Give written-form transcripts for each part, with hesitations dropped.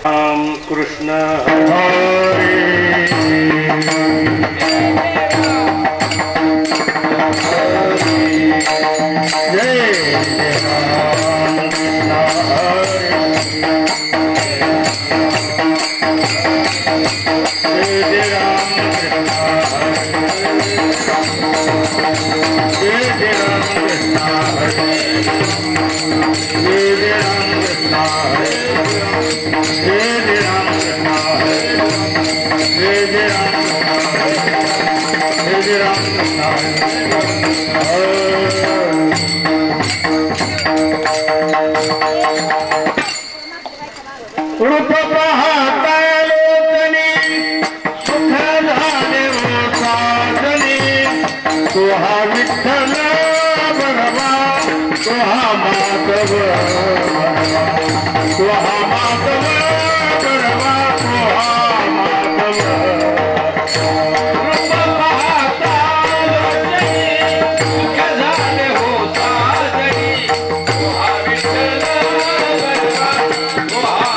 कृष्ण हरे जय राम कृष्ण हरे जय राम कृष्ण हरे जय राम कृष्ण हरे जय राम कृष्ण हरे जय राम कृष्ण हरे जय राम कृष्ण हरे जय राम कृष्ण हरे रूप पाहता लोकनी सुख झाले वो साधनी तुहा विठ्ठल बरवा तुहा माधव तुहा माधव बरवा तुहा माधव रूप पाहता लोकनी सुख झाले हो साधनी तुहा विठ्ठल बरवा तुहा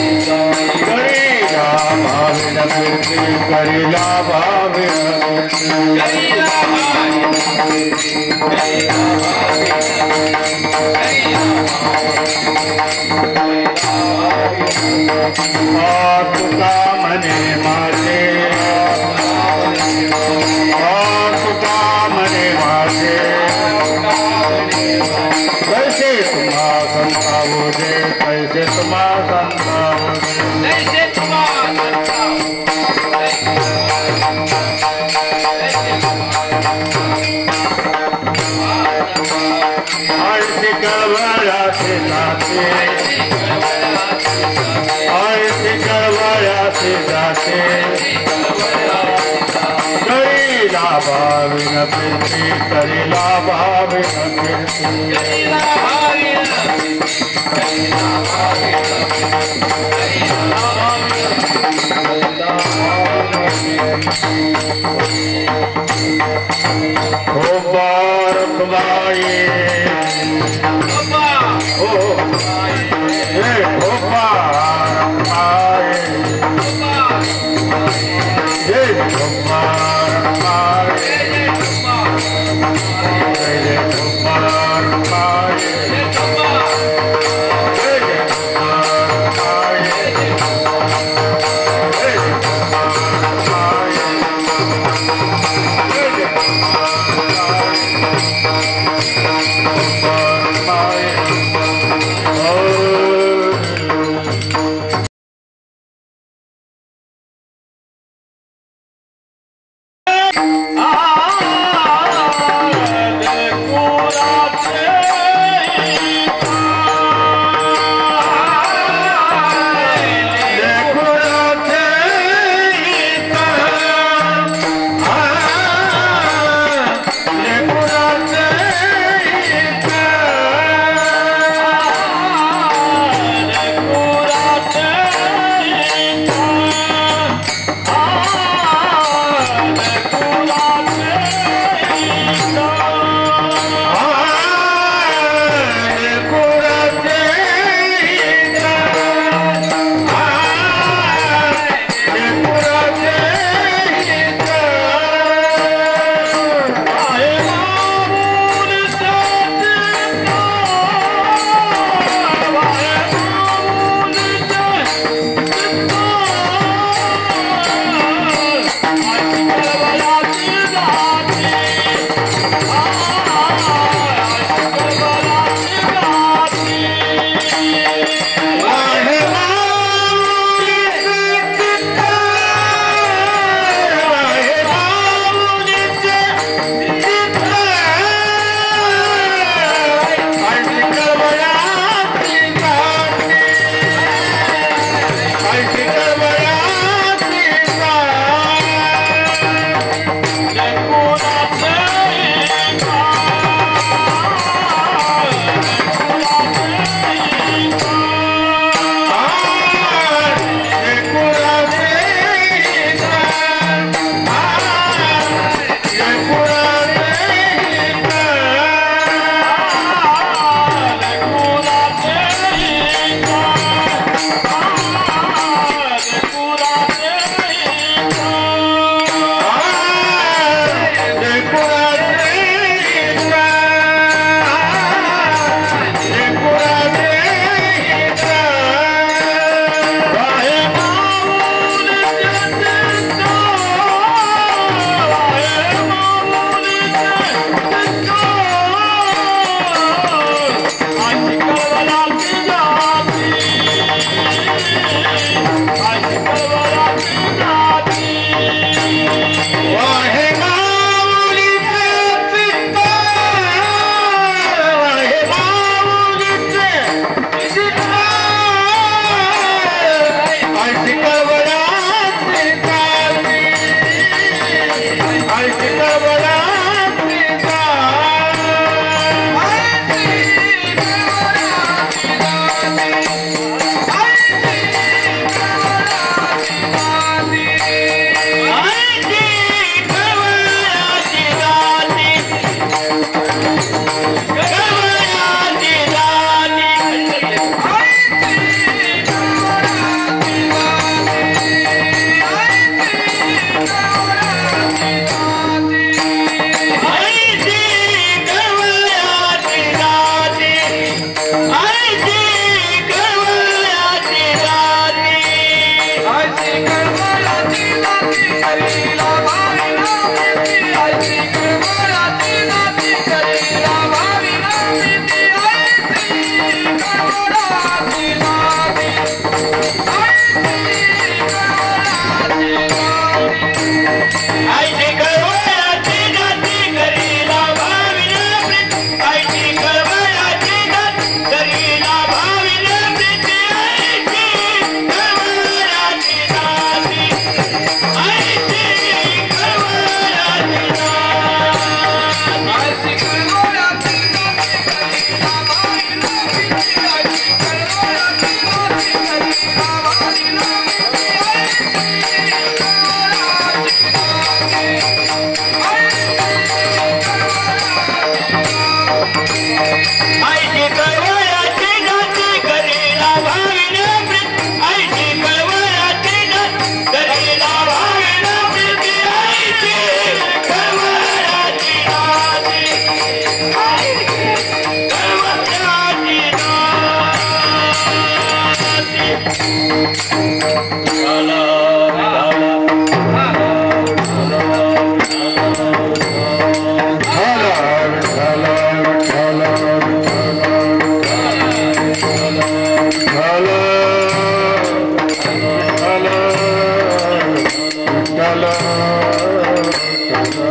करिला भावे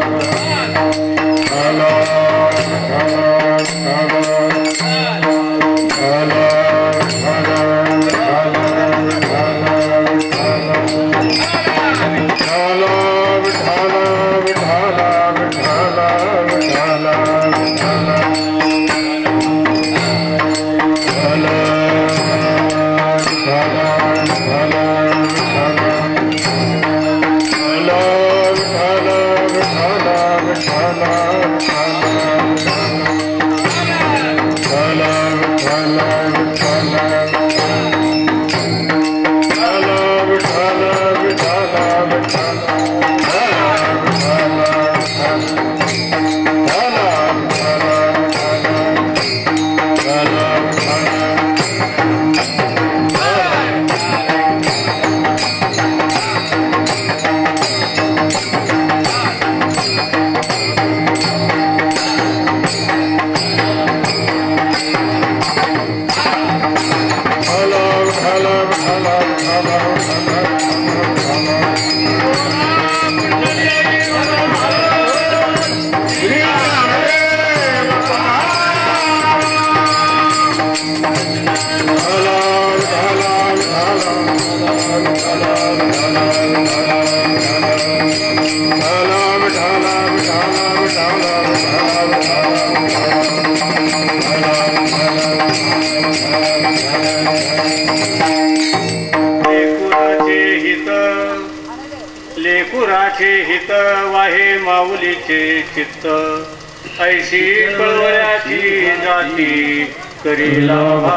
लेकुराचे हित वाहे माऊलीचे चित्त ऐशी कळवळ्याची जाती करीला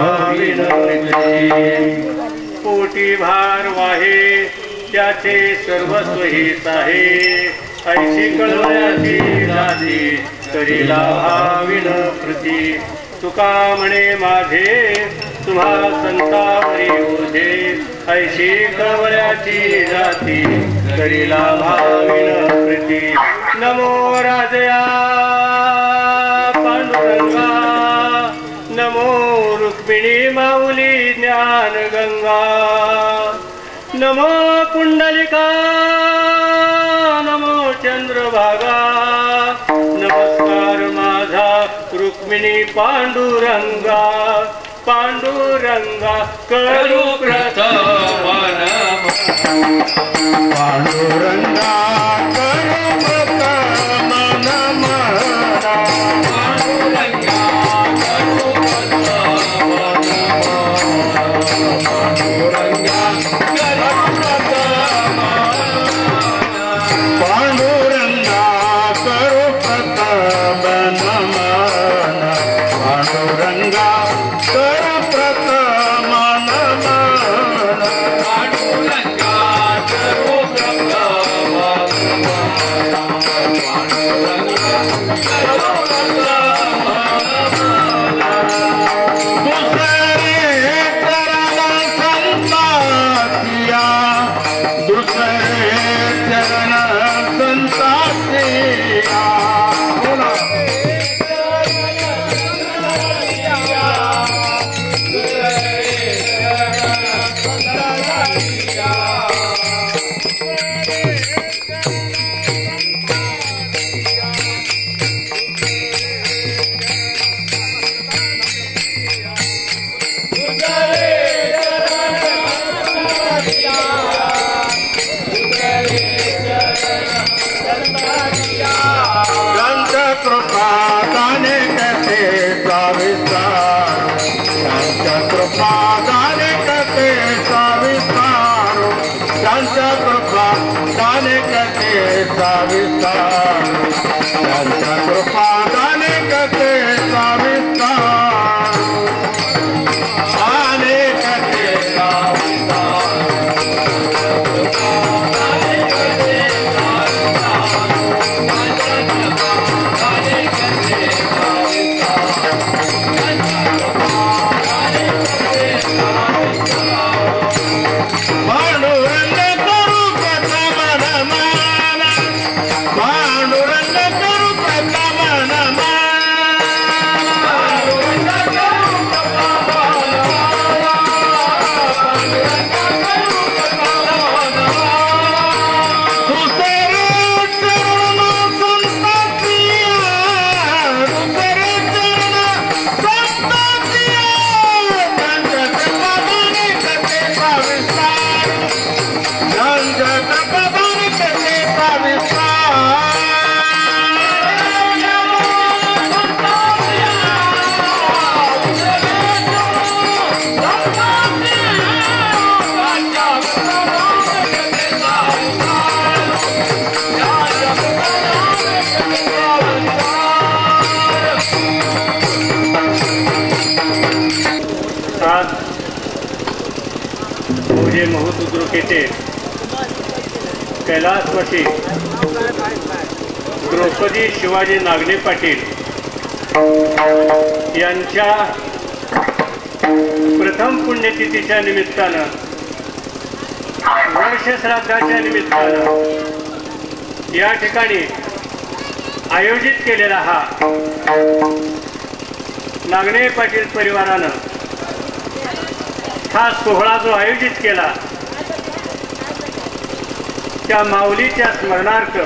पोटी भार वाहे त्याचे सर्वस्व हित आहे ऐशी कळवळ्याची जाती करीला भाविन प्रती तुका म्हणे माझे तुम्हा संतावरी ओझे ऐशी कळवळ्याची जाती करीला भाविन प्रीती नमो राजया पांडुरंगा नमो रुक्मिणी माऊली ज्ञान गंगा नमो पुंडलिका नमो चंद्रभागा नमस्कार माझा रुक्मिणी पांडुरंगा पांडुरंगा करू प्रथम पांडुरंगा करू प्रथम नमन पांडुरंगा करू प्रथम पांडुरंगा करू प्रथम पांडुरंगा करू प्रथम नमन पांडुरंगा करू प्रथम नमन पांडुरंगा करू प्रथम पांडुरंगा करू प्रथम दुसरे चरण संतातिया कृपा दाने करते विस्तार कृपा दाने करते विस्तार कृपा दाने करते विस्तार कृपा दाने करते विस्तार दाने करते येथे कैलासवासी द्रौपदी शिवाजी नागणे पाटील यांच्या प्रथम पुण्यतिथीच्या निमित्तानं वर्षश्राद्धाच्या निमित्तानं या ठिकाणी आयोजित केलेला हा नागणे पाटील परिवारानं हा सोहळा जो आयोजित केला त्या माऊलीच्या स्मरणार्थ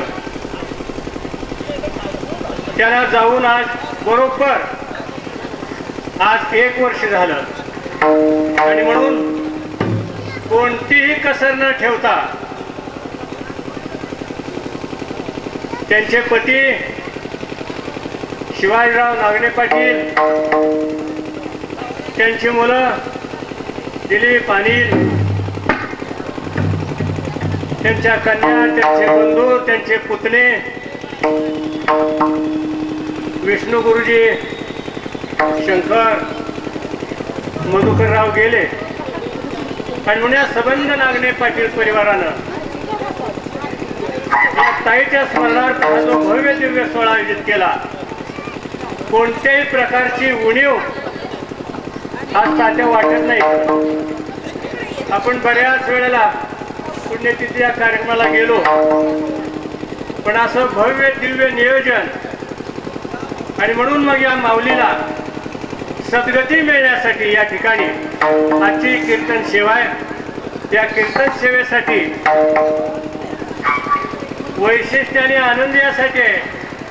त्याला जाऊन आज बरोबर आज 1 वर्ष झालं आणि म्हणून कोणतीही कसर न ठेवता त्यांचे पती शिवाजीराव नागणे पाटील, त्यांची मुलं दिलीप, अनिल, त्यांच्या कन्या, त्यांचे बंधू, त्यांचे पुतणे विष्णू गुरुजी, शंकर, मधुकरराव गेले आणि म्हणून या संबंध नागणे पाटील परिवारानं या ताईच्या स्मरणार्थ हा जो भव्य दिव्य सोहळा आयोजित केला. कोणत्याही प्रकारची उणीव आज तात्या वाटत नाही. आपण बऱ्याच वेळेला पुण्यतिथी या कार्यक्रमाला गेलो पण असं भव्य दिव्य नियोजन आणि म्हणून मग या माऊलीला सद्गती मिळण्यासाठी या ठिकाणी आजची कीर्तन सेवा आहे. त्या कीर्तन सेवेसाठी वैशिष्ट्याने आनंद यासाठी आहे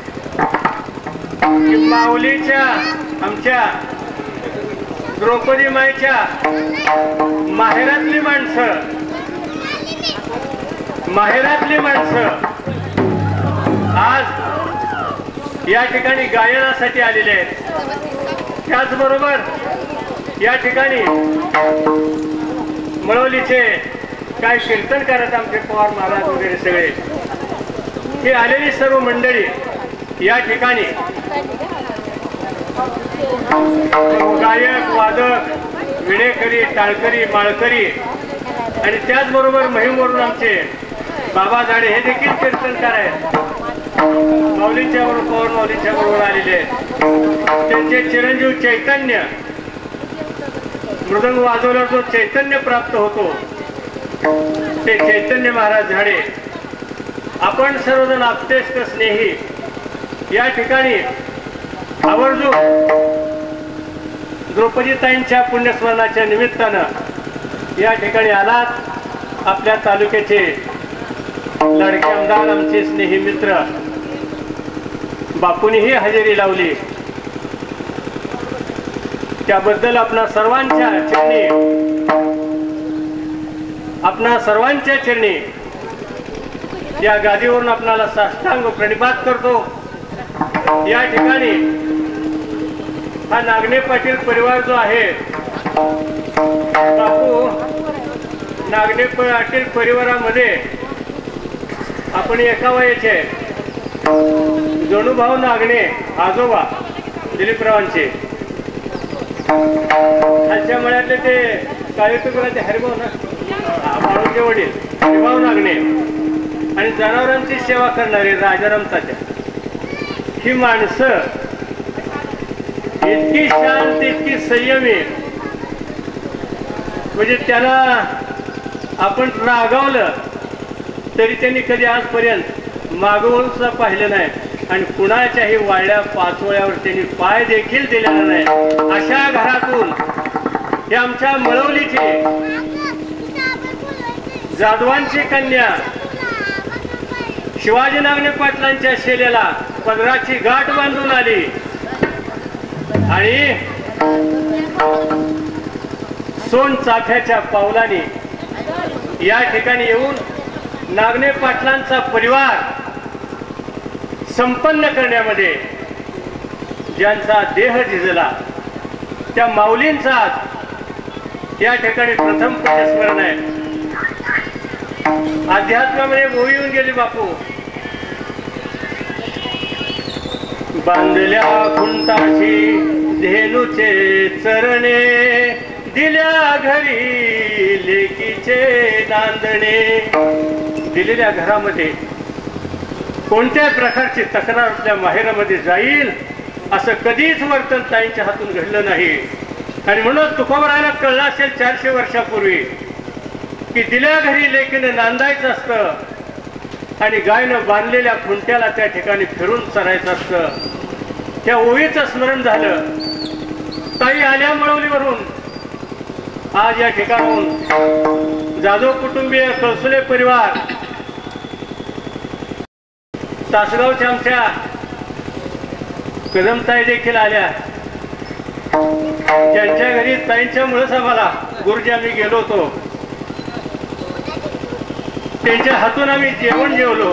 की माऊलीच्या आमच्या द्रौपदी माईच्या माहेरातली माणसं आज या ठिकाणी गायनासाठी आलेले आहेत. त्याचबरोबर या ठिकाणी मळवलीचे काय कीर्तन करत आमचे पवार महाराज वगैरे सगळे हे आलेली सर्व मंडळी या ठिकाणी गायक, वादक, विणेकरी, टाळकरी, माळकरी आणि त्याचबरोबर महिमवरून आमचे बाबा झाडे हे देखील कीर्तनकार आहेत. माऊलींच्या बरोबर पवार माऊलींच्या बरोबर आलेले आहेत. त्यांचे चिरंजीव चैतन्य मृदंग वाजवल्यावर जो चैतन्य प्राप्त होतो ते चैतन्य महाराज झाडे. आपण सर्वजण आप्तेष्ट स्नेही या ठिकाणी आवर्जून द्रौपदीताईंच्या पुण्यस्मरणाच्या निमित्तानं या ठिकाणी आलात. आपल्या तालुक्याचे लाडके आमदार, आमचे स्नेही मित्र बापूंनीही हजेरी लावली. त्याबद्दल आपणा सर्वांच्या चरणी या गादीवरून आपणाला साष्टांग प्रणिपात करतो. या ठिकाणी हा नागणे पाटील परिवार जो आहे बापू नागणे पाटील परिवारामध्ये आपण एका वयाचे जणूभाऊ नागणे आजोबा दिलीपरावांचे खालच्या मळ्यातले ते काळे तुकराचे हरिभाऊ ना बाळूंचे वडील हरिभाऊ नागणे आणि जनावरांची सेवा करणारे राजाराम तात्या. ही माणसं इतकी शांत, इतकी संयमी, म्हणजे त्याला आपण रागावलं तरी त्यांनी कधी आजपर्यंत मागवून सुद्धा पाहिलं नाही आणि कुणाच्याही वाळल्या पाचोळ्यावर त्यांनी पाय देखील दिलेला नाही. अशा घरातून हे आमच्या मळवलीची जाधवांची कन्या शिवाजी नागणे पाटलांच्या शेलेला पदराची गाठ बांधून आली आणि सोन चाफ्याच्या पावलाने या ठिकाणी येऊन नागणे पाटलांचा परिवार संपन्न करण्यामध्ये ज्यांचा देह झिजला त्या माऊलींचा या ठिकाणी प्रथम पुण्यस्मरण आहे. अध्यात्मामध्ये मोही येऊन गेली बापू. बांधल्या खुंटाशी धेनुचे चरणे दिल्या घरी लेकीचे नांदणे. दिलेल्या घरामध्ये कोणत्याही प्रकारची तक्रार आपल्या माहेरामध्ये जाईल असं कधीच वर्तन ताईंच्या हातून घडलं नाही. आणि म्हणून तुकोबरायला कळलं असेल 400 वर्षापूर्वी की दिल्या घरी लेकीनं नांदायचं असतं आणि गायनं बांधलेल्या खुंट्याला त्या ठिकाणी फिरून चरायचं असतं. त्या ओवीचं स्मरण झालं. ताई आल्या मळवलीवरून आज या ठिकाणाहून जाधव कुटुंबीय, कळसुले परिवार, तासगावच्या आमच्या कदमताई देखील आल्या, ज्यांच्या घरी ताईंच्यामुळेच आम्हाला गुरुजी आम्ही गेलो होतो. त्यांच्या हातून आम्ही जेवण जेवलो.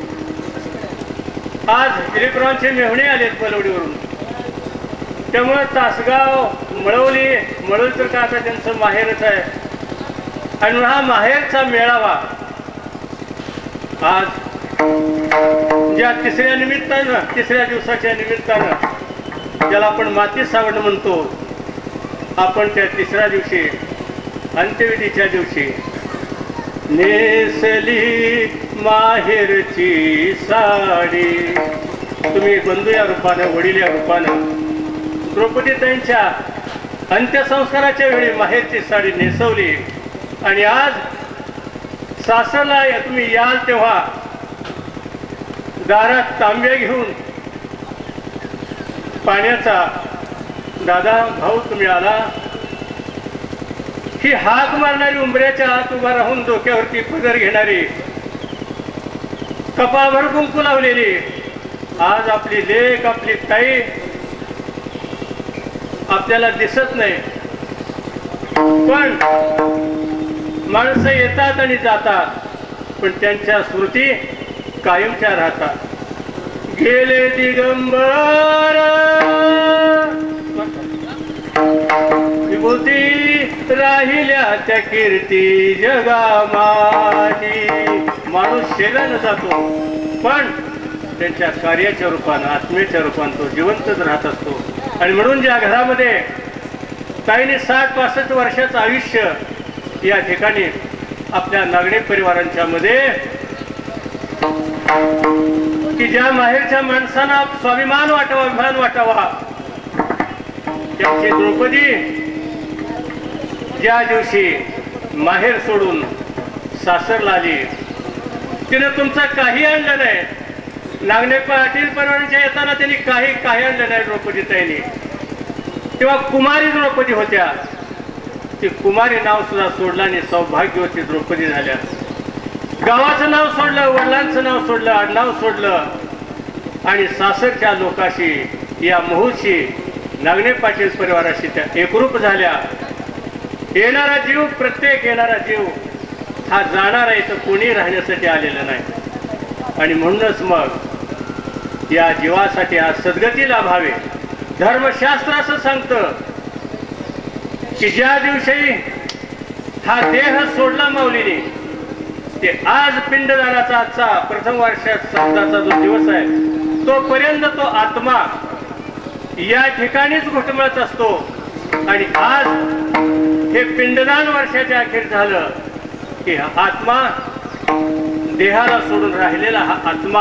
आज दिलीपरावांचे मेहुणे आलेत बलवडीवरून. त्यामुळे तासगाव मळवली तर का आता त्यांचं माहेरच आहे. आणि हा माहेरचा मेळावा आज ज्या तिसऱ्या दिवसाच्या निमित्तानं ज्याला आपण माती सावड म्हणतो, आपण त्या तिसऱ्या दिवशी अंत्यविधीच्या दिवशी नेसली माहेरची साडी. तुम्ही बंधू या रूपानं, वडील या रूपानं द्रौपदीताईंच्या अंत्यसंस्काराच्या वेळी माहेरची साडी नेसवली. आणि आज सासरला तुम्ही याल तेव्हा दारात तांब्या घेऊन पाण्याचा, दादा भाऊ तुम्ही आला, ही हाक मारणारी, उंबऱ्याच्या आत उभा राहून डोक्यावरती पदर घेणारी, कपाळभर कुंकू लावलेली आज आपली लेक, आपली ताई आपल्याला दिसत नाही. पण माणसं येतात आणि जातात, पण त्यांच्या स्मृती कायमच्या राहतात. गेले दिगंबर विभूती राहिल्या त्या कीर्ती जगामानी. माणूस शेगानं जातो, पण त्यांच्या कार्याच्या रूपानं, आत्मेच्या रूपानं तो जिवंतच राहत असतो. आणि म्हणून ज्या घरामध्ये ताईने 60-65 वर्षाचं आयुष्य या ठिकाणी आपल्या नागडे परिवारांच्या मध्ये, की ज्या माहेरच्या माणसांना स्वाभिमान वाटावा, अभिमान वाटावा, त्याची द्रौपदी ज्या दिवशी माहेर सोडून सासरला आली, तिनं तुमचं काही आणलं नाही. नागणे पाटील परिवारांच्या येताना त्यांनी काही आणलं नाही द्रौपदीताईंनी. तेव्हा कुमारी द्रौपदी होत्या. ती कुमारी नाव सुद्धा सोडलं आणि सौभाग्यवती द्रौपदी झाल्या. गावाचं नाव सोडलं, वडिलांचं नाव सोडलं, आडनाव सोडलं आणि सासरच्या लोकाशी, या महूशी, नागणे पाटील परिवाराशी त्या एकरूप झाल्या. येणारा जीव, प्रत्येक येणारा जीव हा जाणारा इथं कोणी राहण्यासाठी आलेला नाही. आणि म्हणूनच मग या जीवासाठी आज सद्गती लाभावे. धर्मशास्त्र असं सांगतं की ज्या दिवशी हा देह सोडला माऊलीने, ते आज पिंडदानाचा आजचा प्रथम वर्षात सप्ताचा जो दिवस आहे, तोपर्यंत तो आत्मा या ठिकाणीच घुटमळत असतो. आणि आज हे पिंडदान वर्षाच्या अखेर झालं की हा आत्मा, देहाला सोडून राहिलेला हा आत्मा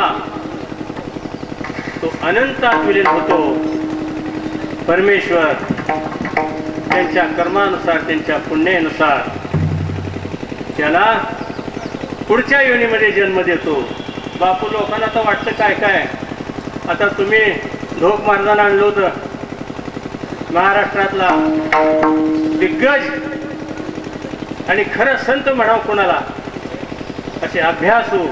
तो अनंतात विलीन होतो. परमेश्वर त्यांच्या कर्मानुसार, त्यांच्या पुण्यानुसार त्याला पुढच्या योनीमध्ये जन्म देतो. बापू लोकांना तर वाटतं काय काय, आता तुम्ही ढोक महाराजांना आणलं होतं, महाराष्ट्रातला दिग्गज आणि खरं संत म्हणावं कोणाला, असे अभ्यासू,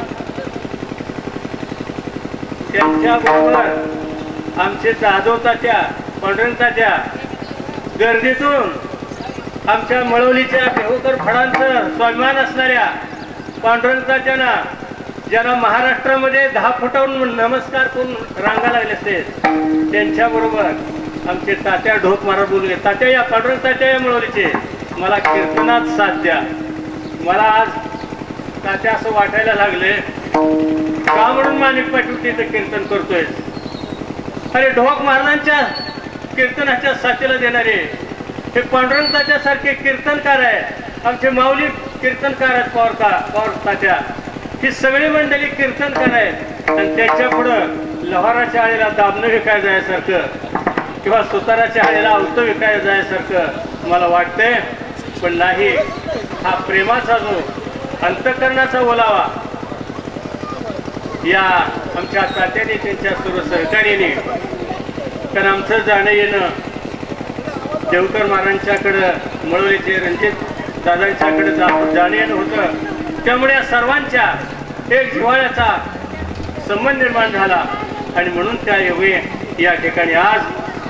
त्यांच्याबरोबर आमचे जाधवताच्या, पांडुरंगाच्या गर्दीतून आमच्या मळवलीच्या देहूकर फळांचं स्वाभिमान असणाऱ्या पांडुरंगाच्या ना, ज्यांना महाराष्ट्रामध्ये 10 फुटावरून नमस्कार करून रांगा लागले असते, त्यांच्याबरोबर आमचे तात्या ढोक महाराज बोलले, तात्या या पांडुरंग तात्या या मळवलीचे, मला कीर्तनात साथ द्या. मला आज तात्या असं वाटायला लागले का म्हणून माणिक पाटील तिथं कीर्तन करतोय. अरे ढोक महाराजांच्या कीर्तनाच्या साथीला देणारे हे पांडुरंगाच्या सारखे कीर्तनकार आहेत, आमचे माऊली कीर्तनकार आहेत, पवार तात्या, ही सगळी मंडळी कीर्तनकार आहेत. आणि त्याच्या पुढं लोहाराच्या आळीला दाबणं विकायला जायसारखं किंवा सुताराच्या आळीला अवतं विकायला जायसारखं मला वाटतंय. पण नाही, हा प्रेमाचा जो अंतःकरणाचा ओलावा या आमच्या तात्याने त्यांच्या सर्व सहकार्याने, कारण आमचं जाणं येणं देवकर महाराजांच्याकडं मळवलीचे रणजित दादांच्याकडे जाणं येणं होतं. त्यामुळे या सर्वांच्या एक जिव्हाळ्याचा संबंध निर्माण झाला आणि म्हणून त्या योगे या ठिकाणी आज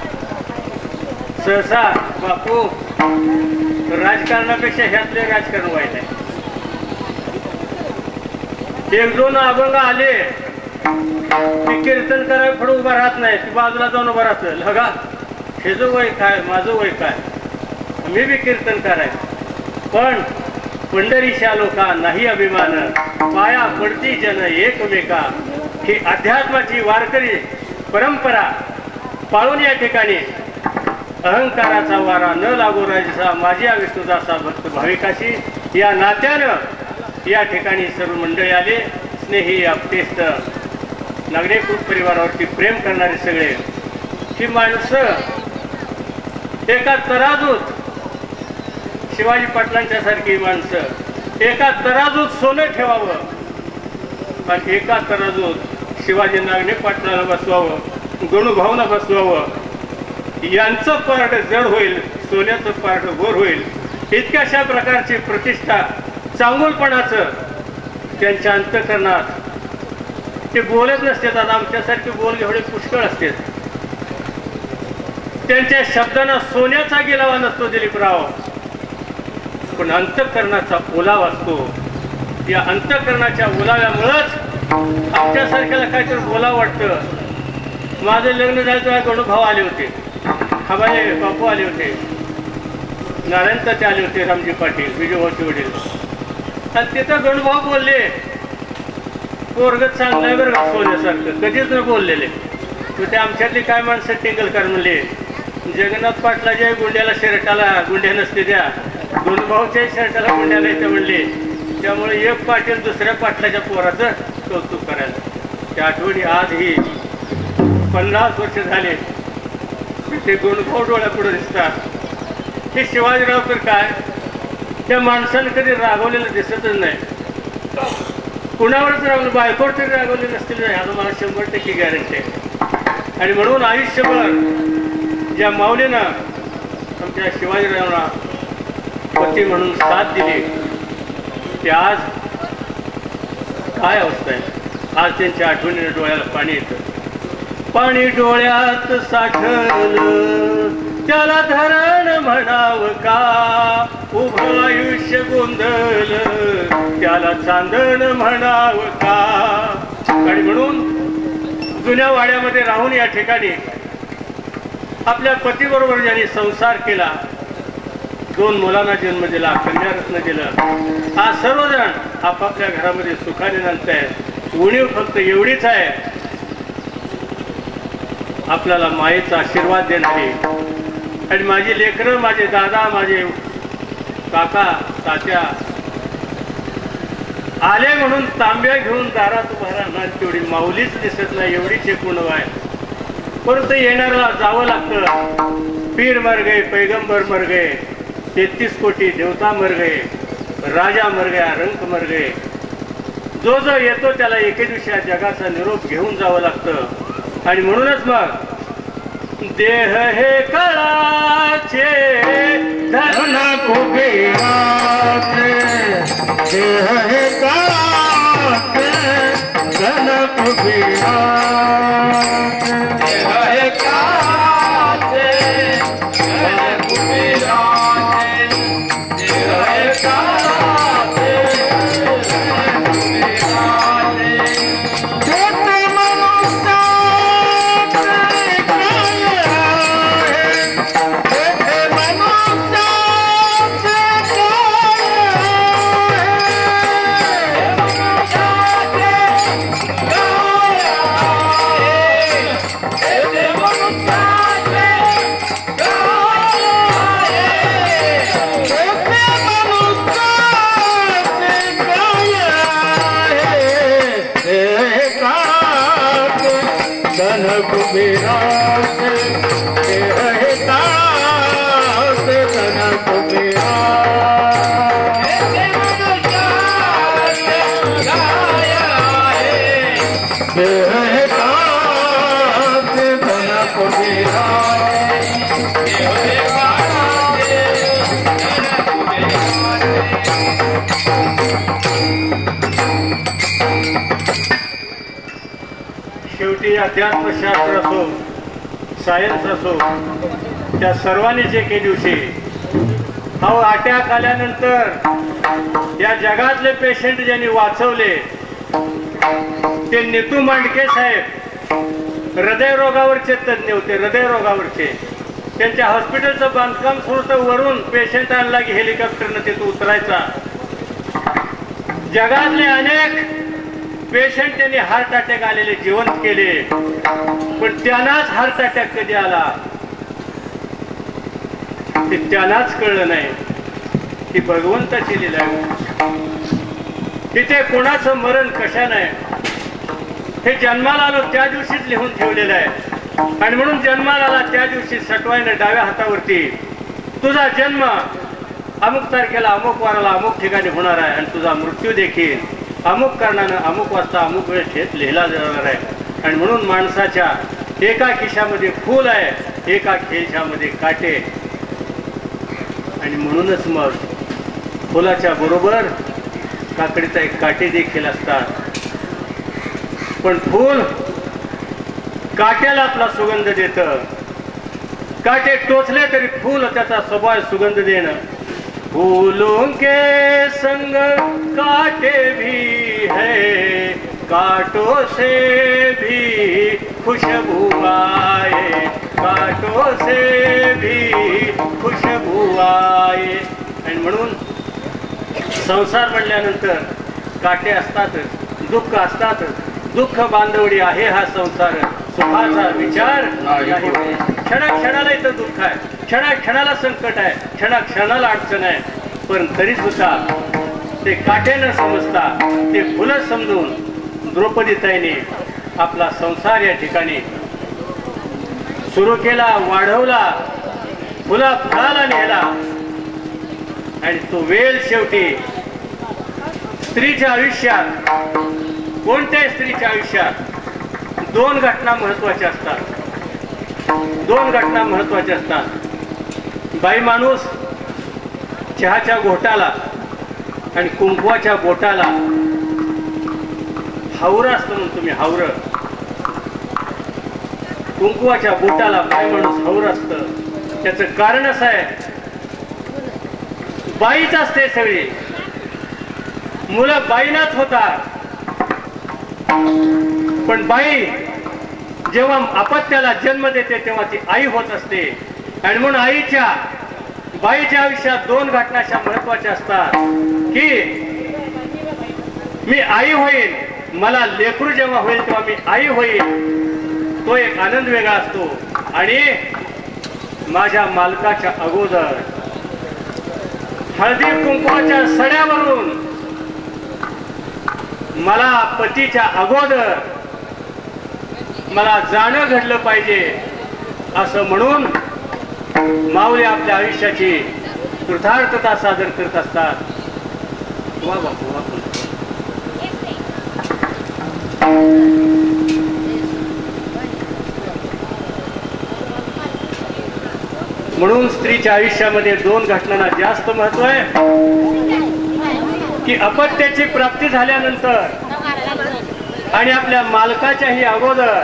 सहसा बापू राजकारणापेक्षा ह्यातले राजकारण वाईट आहे. एक दोन अभंग आले की कीर्तन करायला पुढे उभा राहत नाही, ती बाजूला जाऊन उभा राहतं. लगा हेच वय काय, माझं वय काय, मी बी कीर्तनकार आहे. पण पंढरीच्या लोका नाही अभिमान, पाया पडती जन एकमेका, ही अध्यात्माची वारकरी परंपरा पाळून या ठिकाणी अहंकाराचा वारा न लागू राजाचा माझ्या विष्णुदासा भक्त भाविकाशी या नात्यानं या ठिकाणी सर्व मंडळी आले. स्नेही आपटेष्ट नागरिक परिवारावरती प्रेम करणारे सगळे ही माणसं एका तराजूत, शिवाजी पाटलांच्या सारखी माणसं एका तराजूत सोनं ठेवावं आणि एका तराजूत शिवाजी नागरिक पाटलाला बसवावं, गणूभाऊला बसवावं. यांचं पारड जड होईल, सोन्याचं पारड गोर होईल. इतक्याशा प्रकारची प्रतिष्ठा चांगुलपणाचं त्यांच्या अंतःकरणात ते बोलत नसतात. आता आमच्यासारखे बोल एवढे पुष्कळ असतात. त्यांच्या शब्दांना सोन्याचा गिलावा नसतो दिलीपराव, पण अंतःकरणाचा ओलावा असतो. या अंतःकरणाच्या ओलाव्यामुळंच आमच्यासारख्याला काहीतरी बोलावं वाटतं. माझं लग्न झालं तेव्हा गणूभाऊ आले होते, खबाले बापू आले होते, नारायण तात्या आले होते, रामजी पाटील, विजयभाऊचे वडील. आणि तिथं गणूभाऊ बोलले, पोरगत चांगलं आहे बरं का सोन्यासारखं, कधीच न बोललेले. तर ते आमच्यातली काय माणसं टिंगलकार म्हणले, जगन्नाथ पाटलाच्या गुंड्याला शर्टाला गुंड्या नसते, त्या गणूभाऊच्या शर्टाला गुंड्याला येते म्हणले. त्यामुळे एक पाटील दुसऱ्या पाटलाच्या पोराचं कौतुक करायला. त्या आठवणी आजही 50 वर्ष झाले ते गणूभाऊ डोळ्यापुढे दिसतात. हे शिवाजीराव तर काय, त्या माणसानं कधी रागवलेलं दिसतच नाही. कुणावरच रागवलं, बायकोवर तरी रागवले नसतील नाही, आता मला 100% गॅरंटी आहे. आणि म्हणून आयुष्यभर ज्या माऊलीनं आमच्या शिवाजीरावांना पती म्हणून साथ दिली, ते आज काय अवस्था आहे. आज त्यांच्या आठवणीने डोळ्याला पाणी येतं. पाणी डोळ्यात साठलं त्याला धरण म्हणावं का, उभं आयुष्य गोंधळ त्याला चांदण म्हणावं का. आणि म्हणून जुन्या वाड्यामध्ये राहून या ठिकाणी आपल्या पतीबरोबर ज्यांनी संसार केला, 2 मुलांना जन्म दिला, कन्यारत्न दिलं, आज सर्वजण आपापल्या घरामध्ये सुखाने नांदतायत. उणीव फक्त एवढीच आहे, आपल्याला मायेचा आशीर्वाद देणारी. आणि माझी लेकरं, माझे दादा, माझे काका तात्या आले म्हणून तांब्या घेऊन दारात उभा राहणार तेवढी माऊलीच दिसत नाही, एवढीच एकूण आहे. परंतु येणाऱ्याला जावं लागतं. पीर मर गए, पैगंबर मर गए, 33 कोटी देवता मर गए, राजा मर गया, रंक मर गए. जो जो येतो त्याला एके दिवशी या जगाचा निरोप घेऊन जावं लागतं. आणि म्हणूनच मग देह हे कळाचे धन कुबेराचे, देह हे कळाचे धन कुबेराचे, देह हे कळाचे धन कुबेराचे, देह हे कळाचे धन कुबेराचे. धन कुबेरा से रहे तास धन कुबेरा रहे तास धन कुबेरा शेवटी अध्यात्मशास्त्र असो सायन्स असो त्या सर्वांनीच एके दिवशी अटॅक आल्यानंतर या जगातले पेशंट ज्यांनी वाचवले ते नीतू मांडके साहेब हृदयरोगावरचे तज्ज्ञ होते. हृदयरोगावरचे त्यांच्या हॉस्पिटलचं बांधकाम सुरू तर वरून पेशंट आणला की हेलिकॉप्टरनं तिथं उतरायचा. जगातले अनेक पेशंट त्यांनी हार्ट अटॅक आलेले जिवंत केले, पण त्यांनाच हार्ट अटॅक कधी आला ते त्यांनाच कळलं नाही. ती भगवंताची लीला आहे. तिथे कोणाचं मरण कशा नाही हे जन्माला आलो त्या दिवशीच लिहून ठेवलेलं आहे. आणि म्हणून जन्माला आला त्या दिवशी सटवाईनं डाव्या हातावरती तुझा जन्म अमुक तारखेला अमुक वाराला अमुक ठिकाणी होणार आहे आणि तुझा मृत्यू देखील अमुक कारणानं अमुक वाजता अमुक वेळेस लिहिला जाणार आहे. आणि म्हणून माणसाच्या एका खिशामध्ये फूल आहे, एका खिशामध्ये काटे. आणि म्हणूनच मग फुलाच्या बरोबर काकडीचा एक काटे देखील असतात. पण फूल काट्याला आपला सुगंध देतं. काटे टोचले तरी फूल त्याचा स्वभाव सुगंध देणं. फूलों के संग काटे भी है, कांटों से भी खुशबू आए, कांटों से भी खुशबू आए. आणि म्हणून संसार म्हणल्यानंतर काटे असतातच, दुःख असतातच. दुःख बांधवडी आहे हा संसार, सुखाचा विचार नाही. क्षणाला इथं दुःख आहे, क्षणाला संकट आहे, क्षणाला अडचण आहे. पण तरी सुद्धा ते काटे न समजता ते फुलं समजून द्रौपदीताईने आपला संसार या ठिकाणी सुरू केला, वाढवला, फुला फळाला नेला. आणि तो वेळ शेवटी स्त्रीच्या आयुष्यात, कोणत्याही स्त्रीच्या आयुष्यात दोन घटना महत्वाच्या असतात. दोन घटना महत्वाच्या असतात. बाई माणूस चहाच्या घोटाला आणि कुंकवाच्या बोटाला हावरं असतं म्हणून तुम्ही हावरं, कुंकवाच्या बोटाला बाई माणूस हावरं असतं. त्याचं कारण असं आहे, बाईच असते सगळी, मुलं बाईनाच होतात. पण बाई जेव्हा अपत्याला जन्म देते तेव्हा ती आई होत असते. आणि म्हणून बाईच्या आयुष्यात दोन घटना अशा महत्वाच्या असतात की मी आई होईल, मला लेकरू जेव्हा होईल तेव्हा मी आई होईल, तो एक आनंद वेगळा असतो. आणि माझ्या मालकाच्या अगोदर हळदी कुंकवाच्या सड्यावरून मला पतीच्या अगोदर मला जाणं घडलं पाहिजे असं म्हणून माऊली आपल्या आयुष्याची कृतार्थता सादर करत असतात. वा बापू वा. म्हणून स्त्रीच्या आयुष्यामध्ये दोन घटनांना जास्त महत्व आहे की अपत्याची प्राप्ती झाल्यानंतर आणि आपल्या मालकाच्याही अगोदर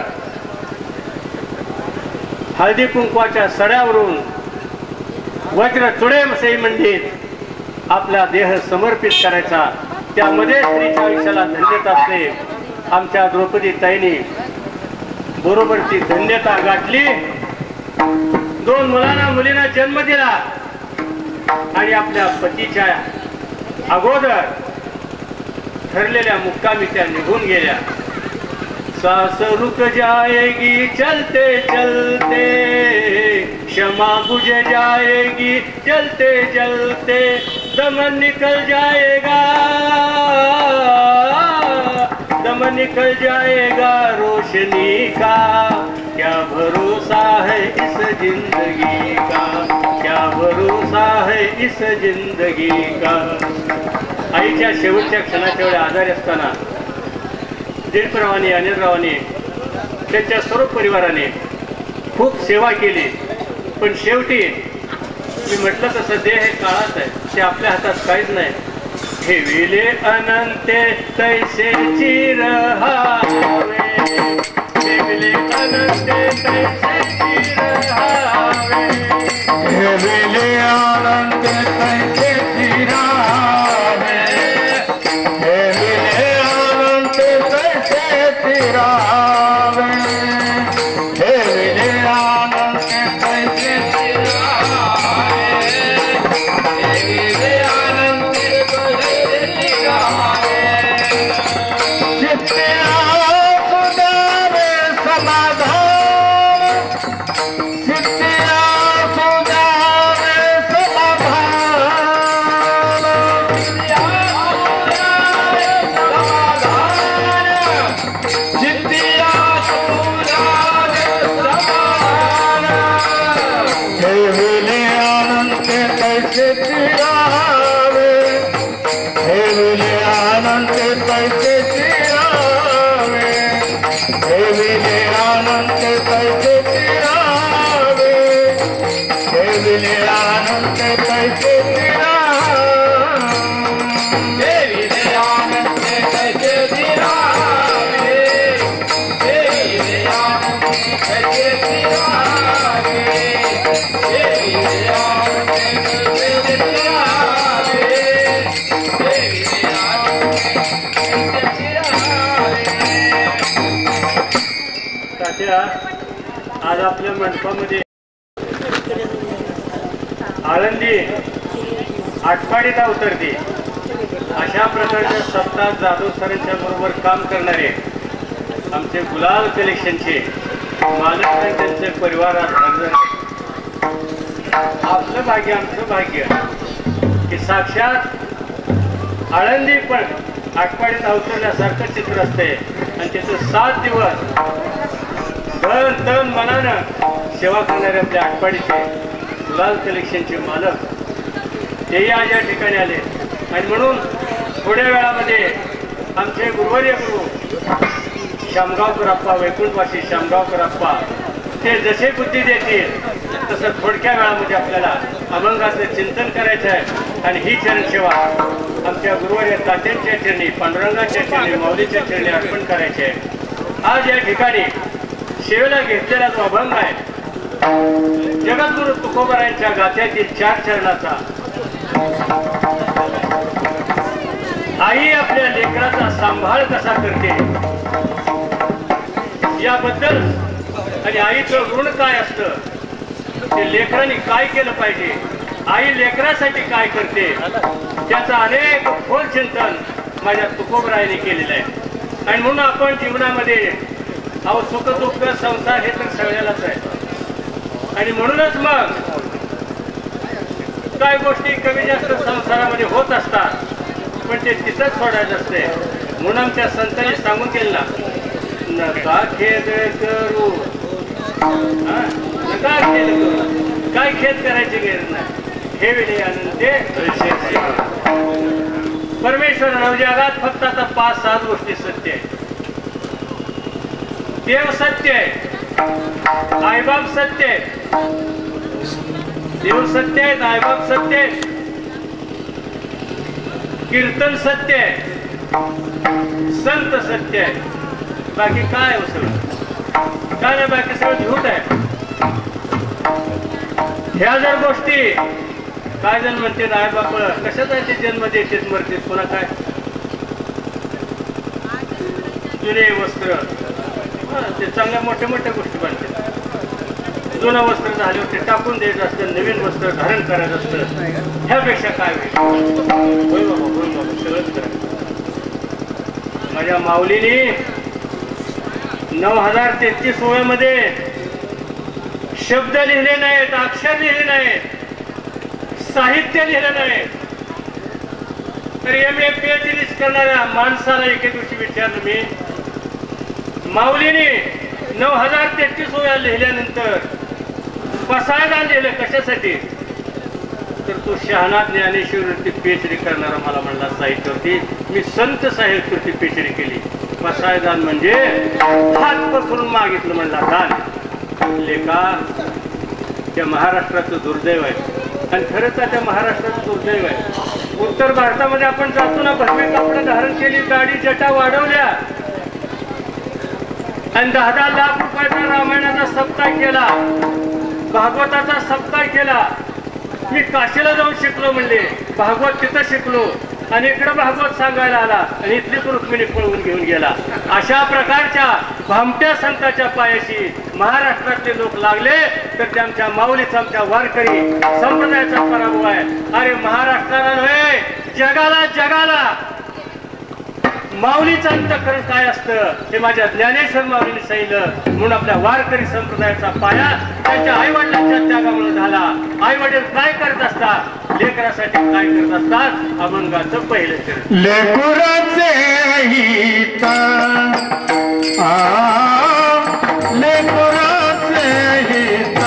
हळदी कुंकवाच्या सड्यावरून वज्र चुडेमसई मंडित आपला देह समर्पित करायचा. त्यामध्ये स्त्रीच्या आयुष्याला धन्यता असते. आमच्या द्रौपदीताईंनी बरोबर ती धन्यता गाठली. दोन मुलींना जन्म दिला आणि आपल्या पतीच्या अगोदर ठरलेल्या मुक्कामी त्या निघून गेल्या. सांस रुक जाएगी चलते चलते, क्षमा बुझ जाएगी चलते चलते, दम निकल जाएगा दम निकल जाएगा रोशनी का, क्या भरोसा है इस जिंदगी का, क्या भरोसा है इस जिंदगी का. आईच्या शेवटच्या क्षणाच्या वेळी आजारी असताना दिलीपरावांनी, अनिलरावांनी, त्यांच्या सर्व परिवाराने खूप सेवा केली. पण शेवटी मी म्हटलं तसं देह हे काळाच आहे, ते आपल्या हातात काहीच नाही. ठेविले अनंते तैसे चिरहावे, ठेविले अनंते तैसे चिरहावे, ठेविले अनंते तैसे चिरहावे, ठेविले अनंते तैसे चिरहावे, ठेविले अनंते तैसे चिरहावे, ठेविले अनंते तैसे चिरहावे. चित्ते सुधारे समाधान, चित्ते सुधारे समाधान, चित्ते सुधारे समाधान. ठेविले अनंते तैसे चिरहावे, ठेविले अनंते तैसे चिरहावे, ठेविले अनंते तैसे चिरहावे, ठेविले अनंते तैसे चिरहावे, ठेविले अनंते तैसे चिरहावे, ठेविले अनंते तैसे चिरहावे, ठेविले अनंते तैसे चिरहावे, ठेविले तात्या, आज आपल्या मंडपामध्ये आळंदी आटपाडीत अवतरते अशा प्रकारच्या सप्ताह जाधव सरांच्या बरोबर काम करणारे आमचे गुलाल कलेक्शनचे मालक आणि त्यांचे परिवार आज हजर आहेत. आपलं भाग्य, आमचं भाग्य की साक्षात आळंदी पण आटपाडीत अवतरण्यासारखं चित्र असते आणि तिथं 7 दिवस धन तन मनानं सेवा करणारे आपल्या आटपाडीचे गुलाल कलेक्शनचे मालक तेही आज या ठिकाणी आले. आणि म्हणून थोड्या वेळामध्ये आमचे गुरुवर्य गुरु शामगावकर अप्पा, वैकुंठवासी शामगावकर अप्पा, ते जसे बुद्धी देतील तसं थोडक्या वेळामध्ये आपल्याला अभंगाचं चिंतन करायचं आहे. आणि ही चरणसेवा आमच्या गुरुवर्य तात्यांच्या चरणी, पांडुरंगाच्या चरणी, माऊलीच्या चरणी अर्पण करायचे आहे. आज या ठिकाणी सेवेला घेतलेला जो अभंग आहे जगद्गुरु तुकोबारायांच्या गाथ्यातील 4 चरणाचा, आई आपल्या लेकराचा सांभाळ कसा करते याबद्दल आणि आईचं ऋण काय असतं, ते लेकरांनी काय केलं पाहिजे, आई लेकरासाठी काय करते, त्याचा अनेक खोल चिंतन माझ्या तुकोबरायांनी केलेलं आहे. आणि म्हणून आपण जीवनामध्ये अहो सुख दुःख संसार हे तर सगळ्यालाच आहे. आणि म्हणूनच मग काही गोष्टी कमी जास्त संसारामध्ये होत असतात, पण ते तिथंच सोडायचं असते. म्हणून आमच्या संतांनी सांगून केलं ना, नका खेद करू, नका खेद करू, काय खेद करायची गरज नाही. ठेविले अनंते परमेश्वर नवजगात फक्त आता 5-7 गोष्टी सत्य आहेत. देव सत्य आहे, आईबाप सत्य आहे, देव सत्य आहेत, आईबाप सत्य आहेत, कीर्तन सत्य आहे, संत सत्य आहे. बाकी काय आहे सगळं काय नाही, बाकी सगळं झूट आहे. ह्या जर गोष्टी काय जण म्हणते आई बाप कशाचा जन्म देतात मरते, पुन्हा काय जुने वस्त्र, ते चांगल्या मोठ्या मोठ्या गोष्टी बांधतात. जुनं वस्त्र झाले होते टाकून द्यायचं असतं, नवीन वस्त्र धारण करायचं असतं. ह्यापेक्षा काय होईल, सगळंच करायचं. माझ्या माऊलीने 9033 ओव्यामध्ये शब्द लिहिले नाहीत, अक्षर लिहिले नाहीत, साहित्य लिहिलं नाही. तर MA PhD करणाऱ्या माणसाला एके दिवशी विचारलं मी, माऊलीने 9033 ओव्या लिहिल्यानंतर पसायदान दिलं कशासाठी तर तो शहाणा ज्ञानेश्वरवरती पीएचडी करणारा मला म्हणला साहित्यावरती मी संत साहित्यावरती पीएचडी केली. पसायदान म्हणजे हात पसरून मागितलं म्हणला दान. लेखा त्या महाराष्ट्राचं दुर्दैव आहे आणि खरंच त्या महाराष्ट्राचं दुर्दैव आहे. उत्तर भारतामध्ये आपण जातो ना भगवे कपडे धारण केली दाढी जटा वाढवल्या आणि 10-10 लाख रुपयाचा रामायणाचा सप्ताह केला भागवताचा सप्ताह केला. मी काशीला जाऊन शिकलो म्हणले भागवत तिथं शिकलो आणि इकडे भागवत सांगायला आला आणि इथली रुक्मिणी पळवून घेऊन गेला. अशा प्रकारच्या भामट्या संतांच्या पायाशी महाराष्ट्रातले लोक लागले तर त्यांच्या माऊलीचा आमच्या वारकरी संप्रदायाचा पराभव आहे. अरे महाराष्ट्राला नव्हे जगाला माऊलीचं अंतःकरण काय असतं हे माझ्या ज्ञानेश्वर माऊलीने सांगितलं. म्हणून आपल्या वारकरी संप्रदायाचा पाया त्यांच्या आई वडिलांच्या त्यागामुळे झाला. आई वडील काय करत असतात लेकरासाठी काय करत असतात अभंगाचं पहिलं चरण लेकराचे हित लेकराचे हित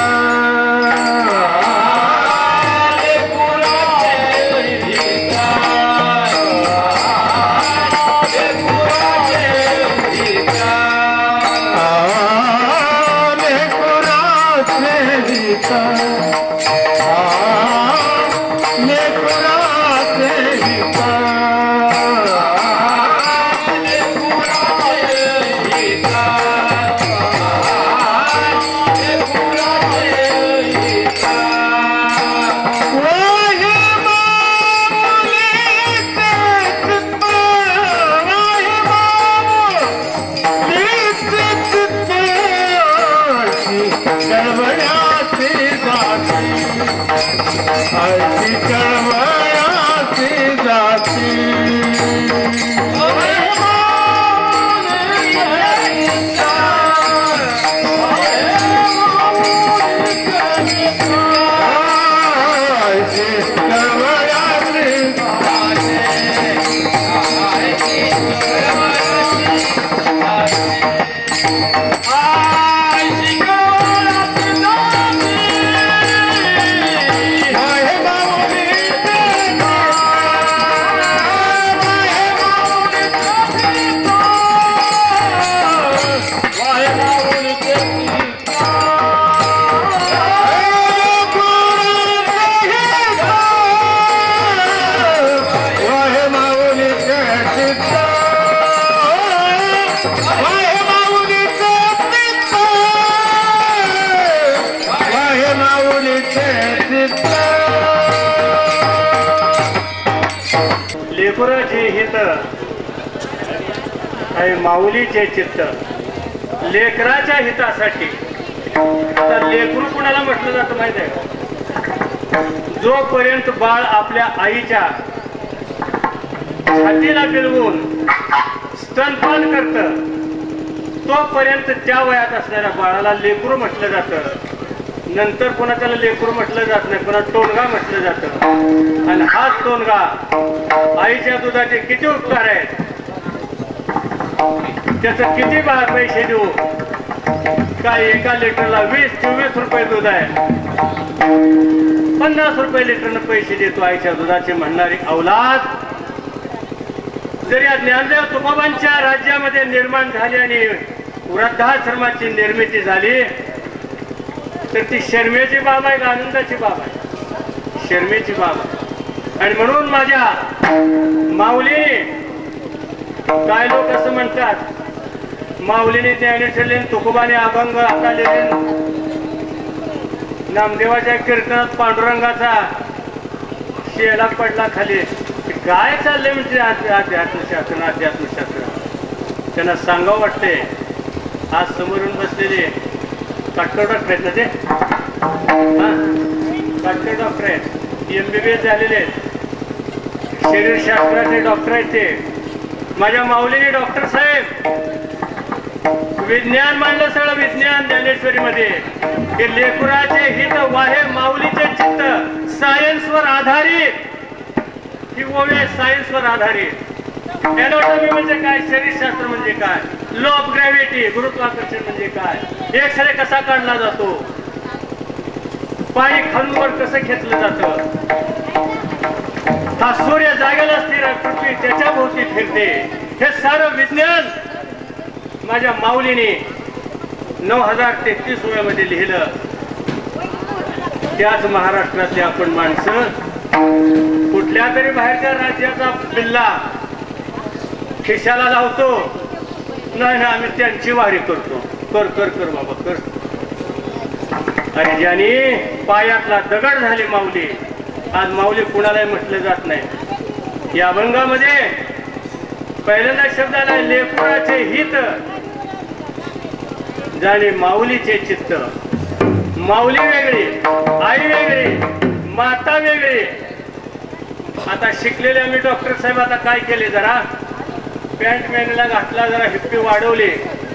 लेकराचे हित आणि माऊलीचे चित्त लेकराच्या हितासाठी. तर लेकरू कुणाला म्हटलं जातं माहित आहे का? जोपर्यंत बाळ आपल्या आईच्या छातीला फिरवून स्तनपान करतं तोपर्यंत त्या वयात असणाऱ्या बाळाला लेकरू म्हटलं जातं. नंतर पुन्हा त्याला लेकरू म्हटलं जात नाही पुन्हा टोनगा म्हटलं जातं. आणि हाच टोनगा आईच्या दुधाचे किती उपकार आहेत त्याचं किती पैसे देऊ काय एका लिटरला 20-24 रुपये दूध आहे 50 रुपये लिटरनं पैसे देतो आईच्या दुधाचे म्हणणारी औलाद जर या ज्ञानदेव तुकोबांच्या राज्यामध्ये निर्माण झाली आणि वृद्धाश्रमाची निर्मिती झाली तर ती शर्मेची बाब आहे का आनंदाची बाब आहे? शर्मेची बाब आहे. आणि म्हणून माझ्या माऊलीने काय लोक असं म्हणतात माऊलीने ज्ञानेश्वरीने तुकोबाने अभंग हाताळलेले नामदेवाच्या कीर्तनात पांडुरंगाचा शेला पडला खाली. काय चाललंय म्हणजे अध्यात्मशास्त्र त्यांना सांगावं वाटते. आज समोरून बसलेले काटकर डॉक्टर आहेत ना ते काटकर डॉक्टर आहेत MBBS झालेले शरीरशास्त्राचे डॉक्टर आहेत ते. माझ्या माऊलीने डॉक्टर साहेब विज्ञान मांडलं सगळं विज्ञान ज्ञानेश्वरीमध्ये हे लेकराचे हित वाहे माऊलीचे चित्त सायन्सवर आधारित ही ओवे सायन्सवर आधारित. एनॉटॉमी म्हणजे काय, शरीरशास्त्र म्हणजे काय, लॉ ऑफ ग्रॅव्हिटी गुरुत्वाकर्षण म्हणजे काय, एक्सरे कसा काढला जातो, पाणी खालून वर कसं खेचलं जातं, हा सूर्य जागेला स्थिर आहे, पृथ्वी त्याच्या भोवती फिरते, हे सारं विज्ञान माझ्या माऊलीने 9033 वयामध्ये लिहिलं. त्याच महाराष्ट्रातले आपण माणसं कुठल्या तरी बाहेरच्या राज्याचा बिल्ला खिशाला लावतो, नाही आम्ही त्यांची वारी करतो, कर कर कर बाबा कर. अरे ज्याने पायातला दगड झाली माऊली, आज माऊली कुणालाही म्हटलं जात नाही. या अभंगामध्ये पहिल्यांदा शब्द आला लेकराचे हित जाणे माऊलीचे चित्त. माऊली वेगळी, आई वेगळी, माता वेगळी. आता शिकलेले आम्ही डॉक्टर साहेब आता काय केले, जरा पॅन्ट मॅनला घातला, जरा हिप्पी वाढवले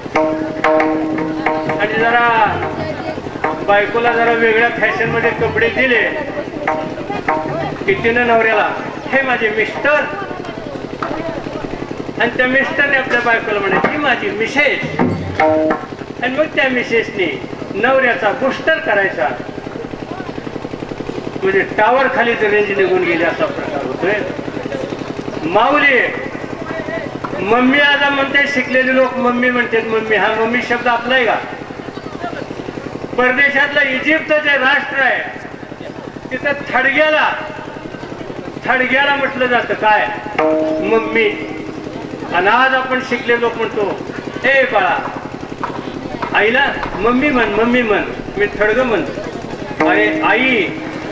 आणि जरा बायकोला जरा वेगळ्या फॅशन मध्ये कपडे दिले की तिनं नवऱ्याला हे माझे मिस्टर, आणि त्या मिस्टरने आपल्या बायकोला म्हणे ही माझी मिसेस, आणि मग त्या मिसेसने नवऱ्याचा बुस्टर करायचा, म्हणजे टावर खाली रेंज निघून गेली असा प्रकार होतोय. माऊली मम्मी आता म्हणते, शिकलेले लोक मम्मी म्हणतात, मम्मी हा मम्मी शब्द आपला आहे का? परदेशातलं इजिप्त जे राष्ट्र आहे तिथं थडग्याला म्हटलं जातं काय, मम्मी. आणि आज आपण शिकले लोक म्हणतो ए बाळा, आईला मम्मी म्हण, मम्मी म्हण, मी थडग म्हणतो. अरे आई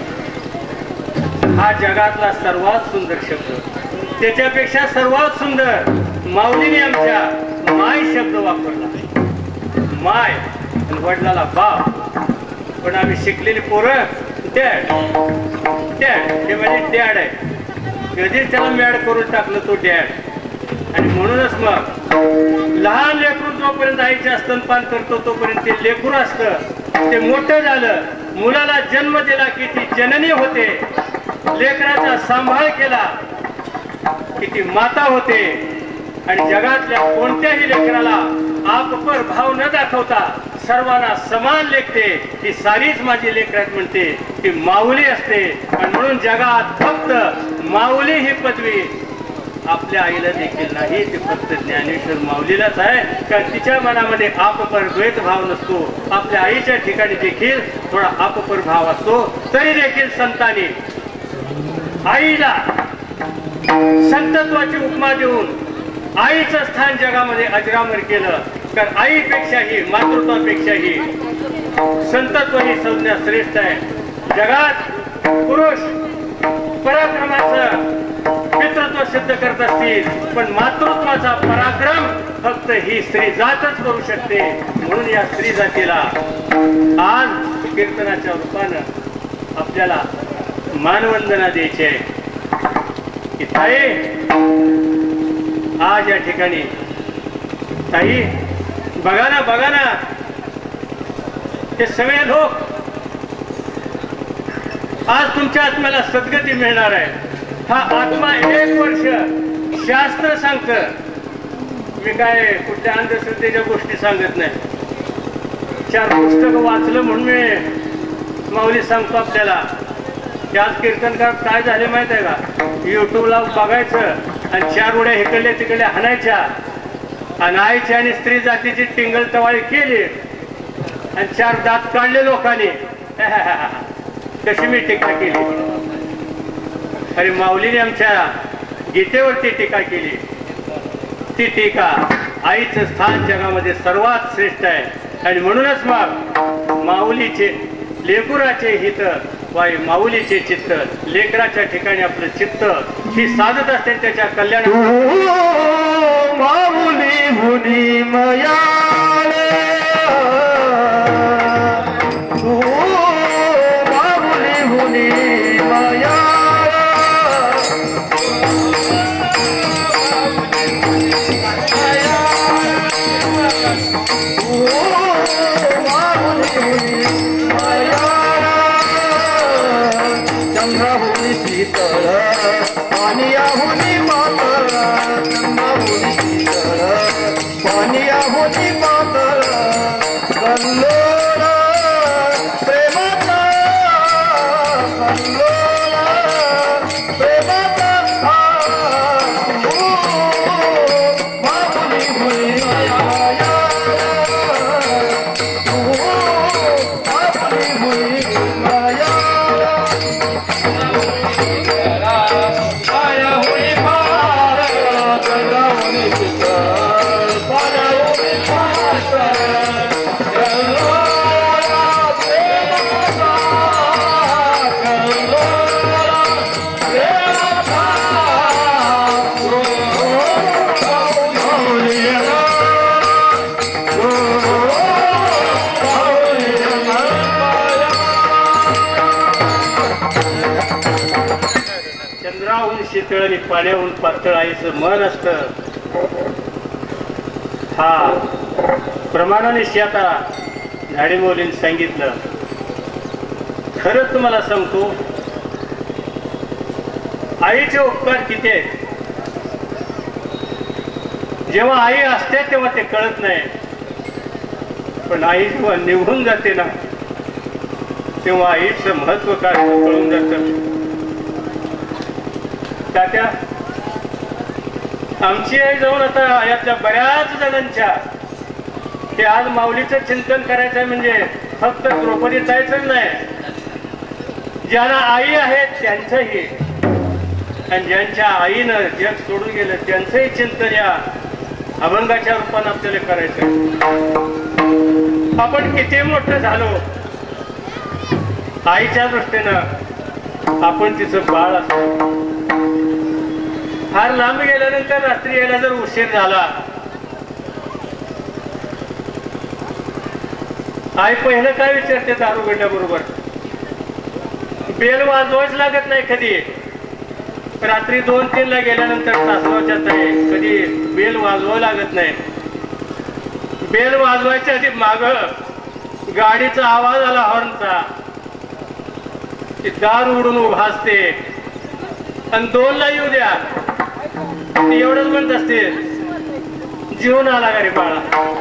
हा जगातला सर्वात सुंदर शब्द, त्याच्यापेक्षा सर्वात सुंदर माऊलीने आमच्या माय शब्द वापरला. माय वडिलाला बाप, पण आम्ही शिकलेली पोरं डॅड डॅड, हे म्हणजे डॅड आहे, कधीच त्याला मॅड करून टाकलं तो डॅड. आणि म्हणूनच मग लहान लेकरू जोपर्यंत आईच्या स्तनपान करतो तोपर्यंत ते लेकरू असतं, ते मोठं झालं, मुलाला जन्म दिला की ती जननी होते, लेकराचा सांभाळ केला की ती माता होते. आणि जगातल्या कोणत्याही लेकराला आपपर भाव न दाखवता सर्वांना समान लेखते, ही सारीच माझी लेकरात म्हणते, ती माऊली असते. आणि म्हणून जगात फक्त माऊली ही पदवी आपल्या आईला देखील नाही, ती फक्त ज्ञानेश्वर माऊलीलाच आहे. कारण तिच्या मनामध्ये आपपर द्वैत भाव नसतो. आपल्या आईच्या ठिकाणी देखील थोडा आपपर भाव असतो. तरी देखील संतांनी आईला संतत्वाची उपमा देऊन आईचं स्थान जगामध्ये अजरामर केलं. कारण आईपेक्षाही मातृत्वापेक्षाही संतत्व ही संज्ञा श्रेष्ठ आहे. जगात पुरुष पराक्रमाचं पितृत्व सिद्ध करत असतील, पण मातृत्वाचा पराक्रम फक्त ही स्त्री जातच करू शकते. म्हणून या स्त्री जातीला आज कीर्तनाच्या रूपानं आपल्याला मानवंदना द्यायची आहे की ताई, आज या ठिकाणी ताई बघा ना ते सगळे लोक आज तुमच्या आत्म्याला सद्गती मिळणार आहे. हा आत्मा 1 वर्ष शास्त्र सांगतं. मी काय कुठल्या अंधश्रद्धेच्या गोष्टी सांगत नाही. 4 पुस्तकं वाचलं म्हणून मी माऊली सांगतो आपल्याला. आज कीर्तनकार काय झाले माहित आहे का, युट्यूबला बघायचं आणि 4 उड्या इकडल्या तिकडल्या हाणायच्या आणि आईची आणि स्त्री जातीची टिंगल टवाळी केली आणि 4 दात काढले लोकांनी. कशी मी टीका केली. अरे माऊलीने आमच्या गीतेवरती टीका केली. ती टीका आईचं स्थान जगामध्ये सर्वात श्रेष्ठ आहे. आणि म्हणूनच मग माऊलीचे लेकुराचे हित वाई माऊलीचे चित्त, लेकराच्या ठिकाणी आपलं चित्त ही साधत असते त्याच्या कल्याण. माऊली हुनी मयाळे, माऊली हुनी मयाळे, माऊली हुनी चंद्र हुनी शीतळ, पानिया हुनी मातळ. प्रमाणाहून शीतळ आणि पाण्याहून पातळ आईचं मन असतं. हा प्रमाणाने आता झाडी मौलीने सांगितलं. खरंच तुम्हाला सांगतो, आईचे उपकार किती आहेत. जेव्हा आई असते तेव्हा ते कळत नाही, पण आई जेव्हा निघून जाते ना तेव्हा आईचं महत्व काय कळून जातं. तात्या, आमची आई जाऊन आता यातल्या बऱ्याच जणांच्या ते आज माऊलीचं चिंतन करायचं म्हणजे फक्त द्रौपदी जायचं नाही, ज्यांना आई आहेत त्यांचंही आणि ज्यांच्या आईनं जग सोडून गेलं त्यांचंही चिंतन या अभंगाच्या रूपाने आपल्याला करायचं. आपण किती मोठं झालो, आईच्या दृष्टीनं आपण तिचं बाळ असतो. फार लांब गेल्यानंतर रात्री यायला जर उशीर झाला, आई पहिलं काय विचारते दारुगड्याबरोबर? बेल वाजवाच लागत नाही कधी. रात्री 2-3 ला गेल्यानंतर सासवाच्या आहे कधी बेल वाजवावं लागत नाही. बेल वाजवायच्या आधी माग गाडीचा आवाज आला हॉर्नचा, ती दार उडून उभा असते आणि 2 ला येऊ द्या एवढंच म्हणत असते, जीवन आला का रे बाळा.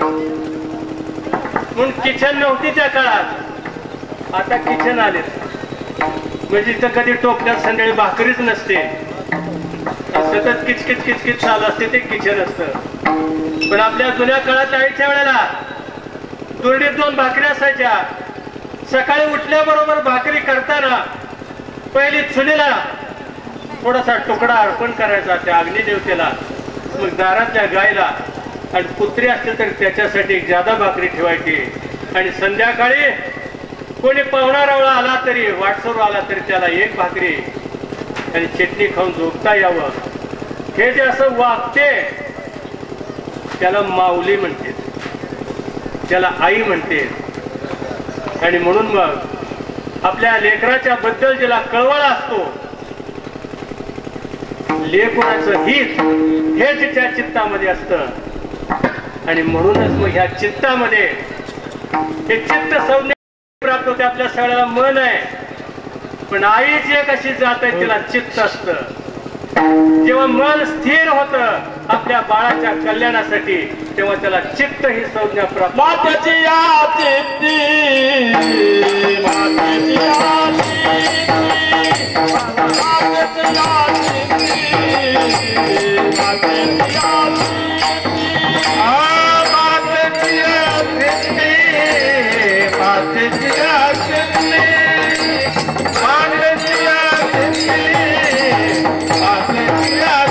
म्हणून किचन नव्हती त्या काळात, आता किचन आले. म्हणजे इथं कधी टोपल्यात संध्याकाळी भाकरीच नसते, सतत किचकिच किचकिच चालू असते, ते किचन असतं. पण आपल्या जुन्या काळात आईच्या वेळेला दुरडीत 2 भाकरी असायच्या. सकाळी उठल्याबरोबर भाकरी करताना पहिली चुलीला थोडासा तुकडा अर्पण करायचा त्या अग्निदेवतेला, मग दारातल्या गायला आणि कुत्री असते तर त्याच्यासाठी ज्यादा भाकरी ठेवायची. आणि संध्याकाळी कोणी पाहुणा रावळा आला तरी वाटसरू आला तरी त्याला 1 भाकरी आणि चटणी खाऊन झोपता यावं. हे जे असं वागते त्याला माऊली म्हणते, त्याला आई म्हणते. आणि म्हणून मग आपल्या लेकराच्या बद्दल ज्याला कळवळा असतो, लेकराचं हित हे तिच्या चित्तामध्ये असतं. आणि म्हणूनच मग ह्या चित्तामध्ये हे चित्त संज्ञा प्राप्त होते. आपल्या सगळ्याला मन आहे, पण आईची एक अशी जात आहे तिला चित्त असतं. जेव्हा मन स्थिर होत आपल्या बाळाच्या कल्याणासाठी तेव्हा त्याला चित्त ही संज्ञा प्राप्त. मातेची या चित्ती, मातेची या चित्ती, मातेची या चित्ती, मातेची या चित्ती, मातेची या चित्ती, मातेची या चित्ती, मातेची या चित्ती, मातेची या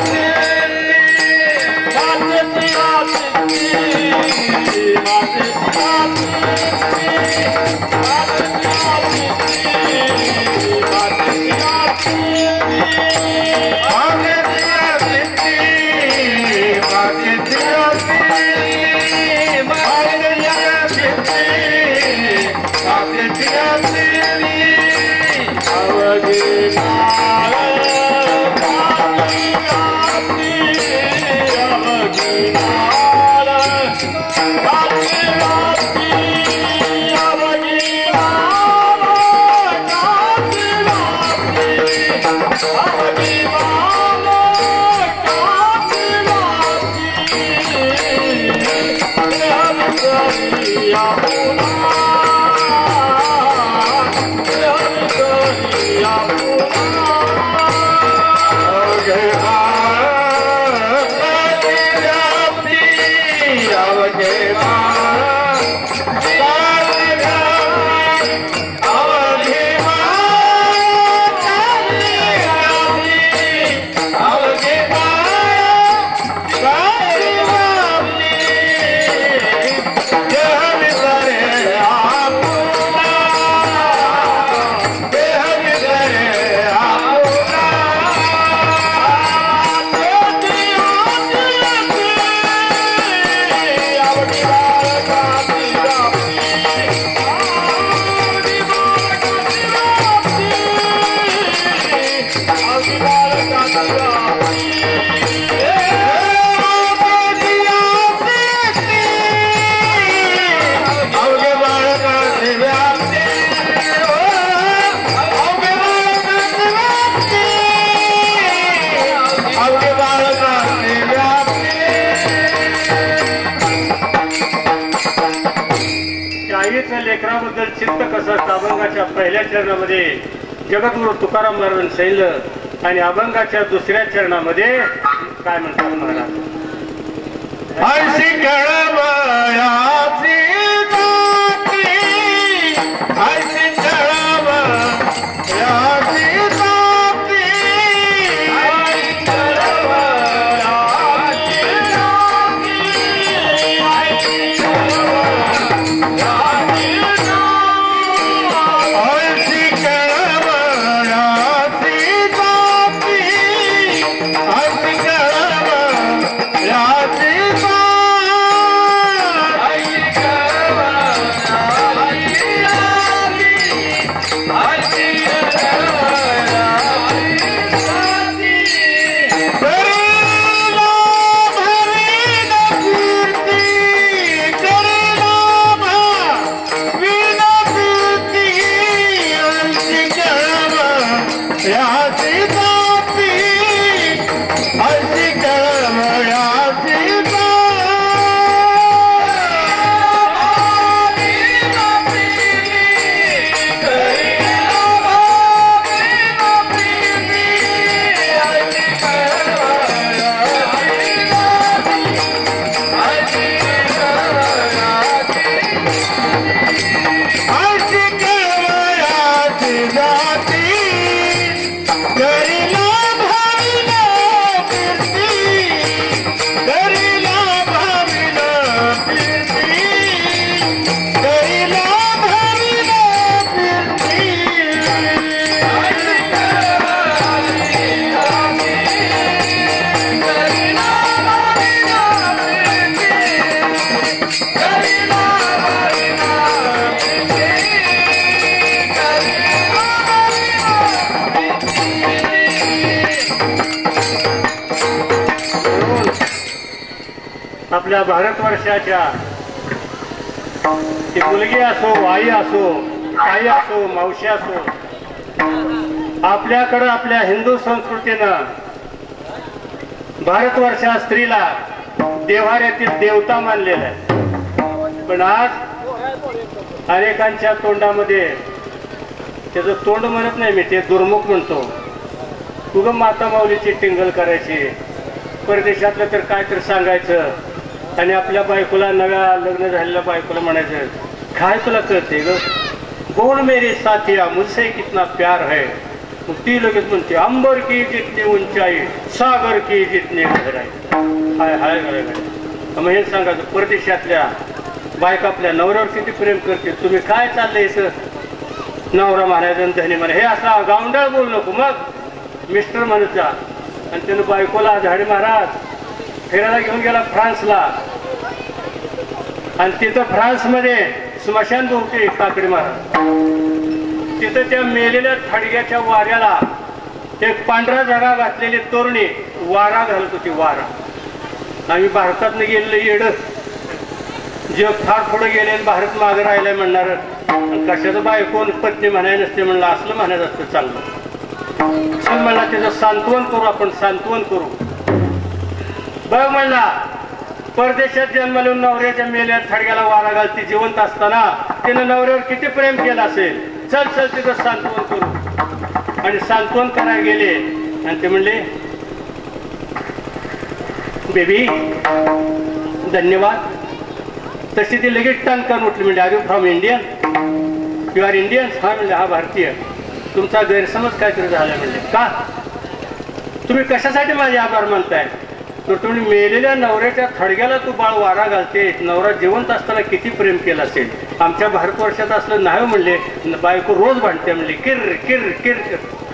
अभंगाबद्दल चित्त कसं असतं, अभंगाच्या पहिल्या चरणामध्ये जगद्गुरु तुकाराम महाराजांनी सांगितलं आणि अभंगाच्या दुसऱ्या चरणामध्ये काय म्हणतात महाराज, हर्षी कळवळ्याची जाती, हर्षी कळवळ्याची जाती, हर्षी कळवळ्याची जाती, हर्षी कळवळ्याची जाती, हर्षी कळवळ्याची जाती, हर्षी कळवळ्याची आपल्या भारतवर्षाच्या ती मुलगी असो, आई असो, आई असो, मावशी असो, आपल्याकडं आपल्या हिंदू संस्कृतीनं भारतवर्षा स्त्रीला देव्हाऱ्यातील देवता मानलेला आहे. पण आज अनेकांच्या तोंडामध्ये त्याचं तोंड म्हणत नाही मी, ते दुर्मुख म्हणतो. तुगं माता माऊलीची टिंगल करायची, परदेशातलं तर काय तर सांगायचं आणि आपल्या बायकोला, नव्या लग्न झालेल्या बायकोला म्हणायचं काय तुला कळते ग, बोल मेरी साथिया मुझसे कितना प्यार है. ती लगेच म्हणते अंबर की जितनी उंचाई सागर की जितनी गहराई. हाय हाय गळे गळे. मग हे सांगायचं परदेशातल्या बायका आपल्या नवऱ्यावर किती प्रेम करते, तुम्ही काय चाललंय नवरा म्हणायचं धनी म्हणा, हे असा गावंडाळ बोल नको. मग मिस्टर म्हणत जा. आणि त्यानं बायकोला झाडे महाराज फिरायला घेऊन गेला फ्रान्सला, आणि तिथं फ्रान्समध्ये स्मशानभूमी काकडी महाराज, तिथं त्या मेलेल्या थडग्याच्या वाऱ्याला एक पांढरा जगा घातलेली तोरणी वारा घालत होती. वारा. आम्ही भारतातनं गेलेलं येड जग फार पुढे गेले आणि भारत मागे राहिलाय म्हणणार, कशाचं बायको पत्नी म्हणायला नसते म्हणलं, असलं म्हणायचं असतं चाललं. चल म्हणला त्याचं सांत्वन करू, आपण सांत्वन करू. बघ म्हणला परदेशात जन्मलेून नवऱ्याच्या मेल्या थडग्याला वारा घालती जिवंत असताना तिनं नवऱ्यावर किती प्रेम केलं असेल. चल चल तिथं सांत्वन करू. आणि सांत्वन करायला गेले आणि ते म्हणले बेबी धन्यवाद. तशी ती लगेच टणकन उठली. म्हणजे are you from Indian, you are Indian. हा म्हणजे हा भारतीय. तुमचा गैरसमज काहीतरी झाला. म्हणजे का तुम्ही कशासाठी माझे आभार मानताय. तर तुम्ही मेलेल्या नवऱ्याच्या थडग्याला तू बाळ वारा घालते, नवरा जिवंत असताना किती प्रेम केलं असेल. आमच्या भारतवर्षात असलं नाही म्हणले, बायको रोज भांडते म्हणले किर किर किर किर.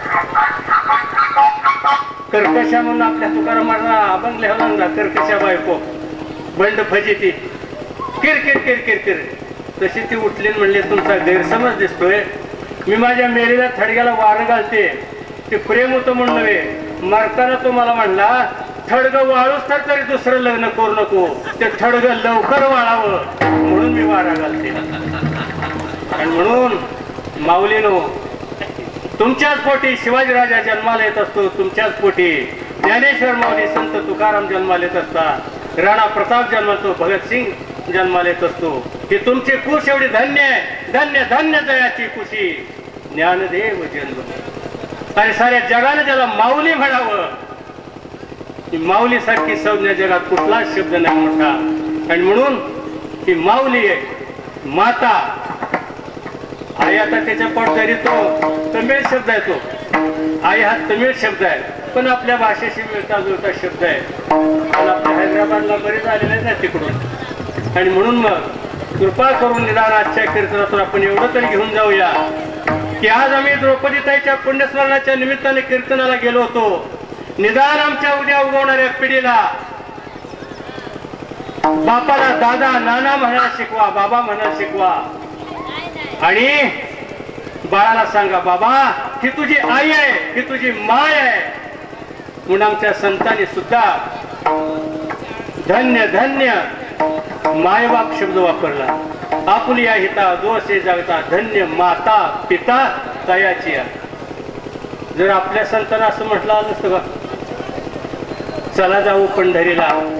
कर्कशा म्हणून आपल्या तुकारामांना अभंग लिहायला लागला, कर्कशा बायको बंड फजिती किर किर किर किर किर. तशी ती उठली म्हणले तुमचा गैरसमज दिसतोय. मी माझ्या मेलेल्या थडग्याला वारं घालते ते प्रेम होतं म्हणून नव्हे. मरताना तो मला म्हणला थडगं वाळूच तर तरी दुसरं लग्न करू नको, ते थडगं लवकर वाळावं म्हणून मी वारा घालते. आणि म्हणून माऊलीनो तुमच्याच पोटी शिवाजीराजा जन्माला येत असतो. तुमच्याच पोटी ज्ञानेश्वर माऊली संत तुकाराम जन्माला येत असतात. राणा प्रताप जन्मातो, भगतसिंग जन्माला येत असतो. ही तुमची कुश एवढी धन्य आहे, धन्य धन्य दयाची कुशी ज्ञानदेव जन्म. आणि साऱ्या जगाने त्याला माऊली म्हणावं. माऊली सारखी संज्ञा जगात कुठलाच शब्द नाही मोठा. आणि म्हणून ही माऊली आहे, माता. आई आता त्याच्या पोटदारी तो तमिळ शब्द आहे. तो आई हा तमिळ शब्द आहे, पण आपल्या भाषेशी मिळता जुळता शब्द आहे. पण आपल्या हैदराबादला बरेच आलेले आहेत तिकडून. आणि म्हणून मग कृपा करून निदान आजच्या कीर्तनातून आपण एवढं तरी घेऊन जाऊया की आज आम्ही द्रौपदीताईच्या पुण्यस्मरणाच्या निमित्ताने कीर्तनाला गेलो होतो. निदान आमच्या उद्या उगवणाऱ्या पिढीला बापाला दादा नाना म्हणायला शिकवा, बाबा म्हणायला शिकवा. आणि बाळाला सांगा, बाबा ही तुझी आई आहे, ही तुझी माय आहे. म्हणून आमच्या संतांनी सुद्धा धन्य धन्य मायबाप शब्द वापरला. आपुलिया हिता दोषे जगता धन्य माता पिता तयाची. जर आपल्या संतांना असं म्हटलं आलं नसतं का, चला जाऊ पंढरीला,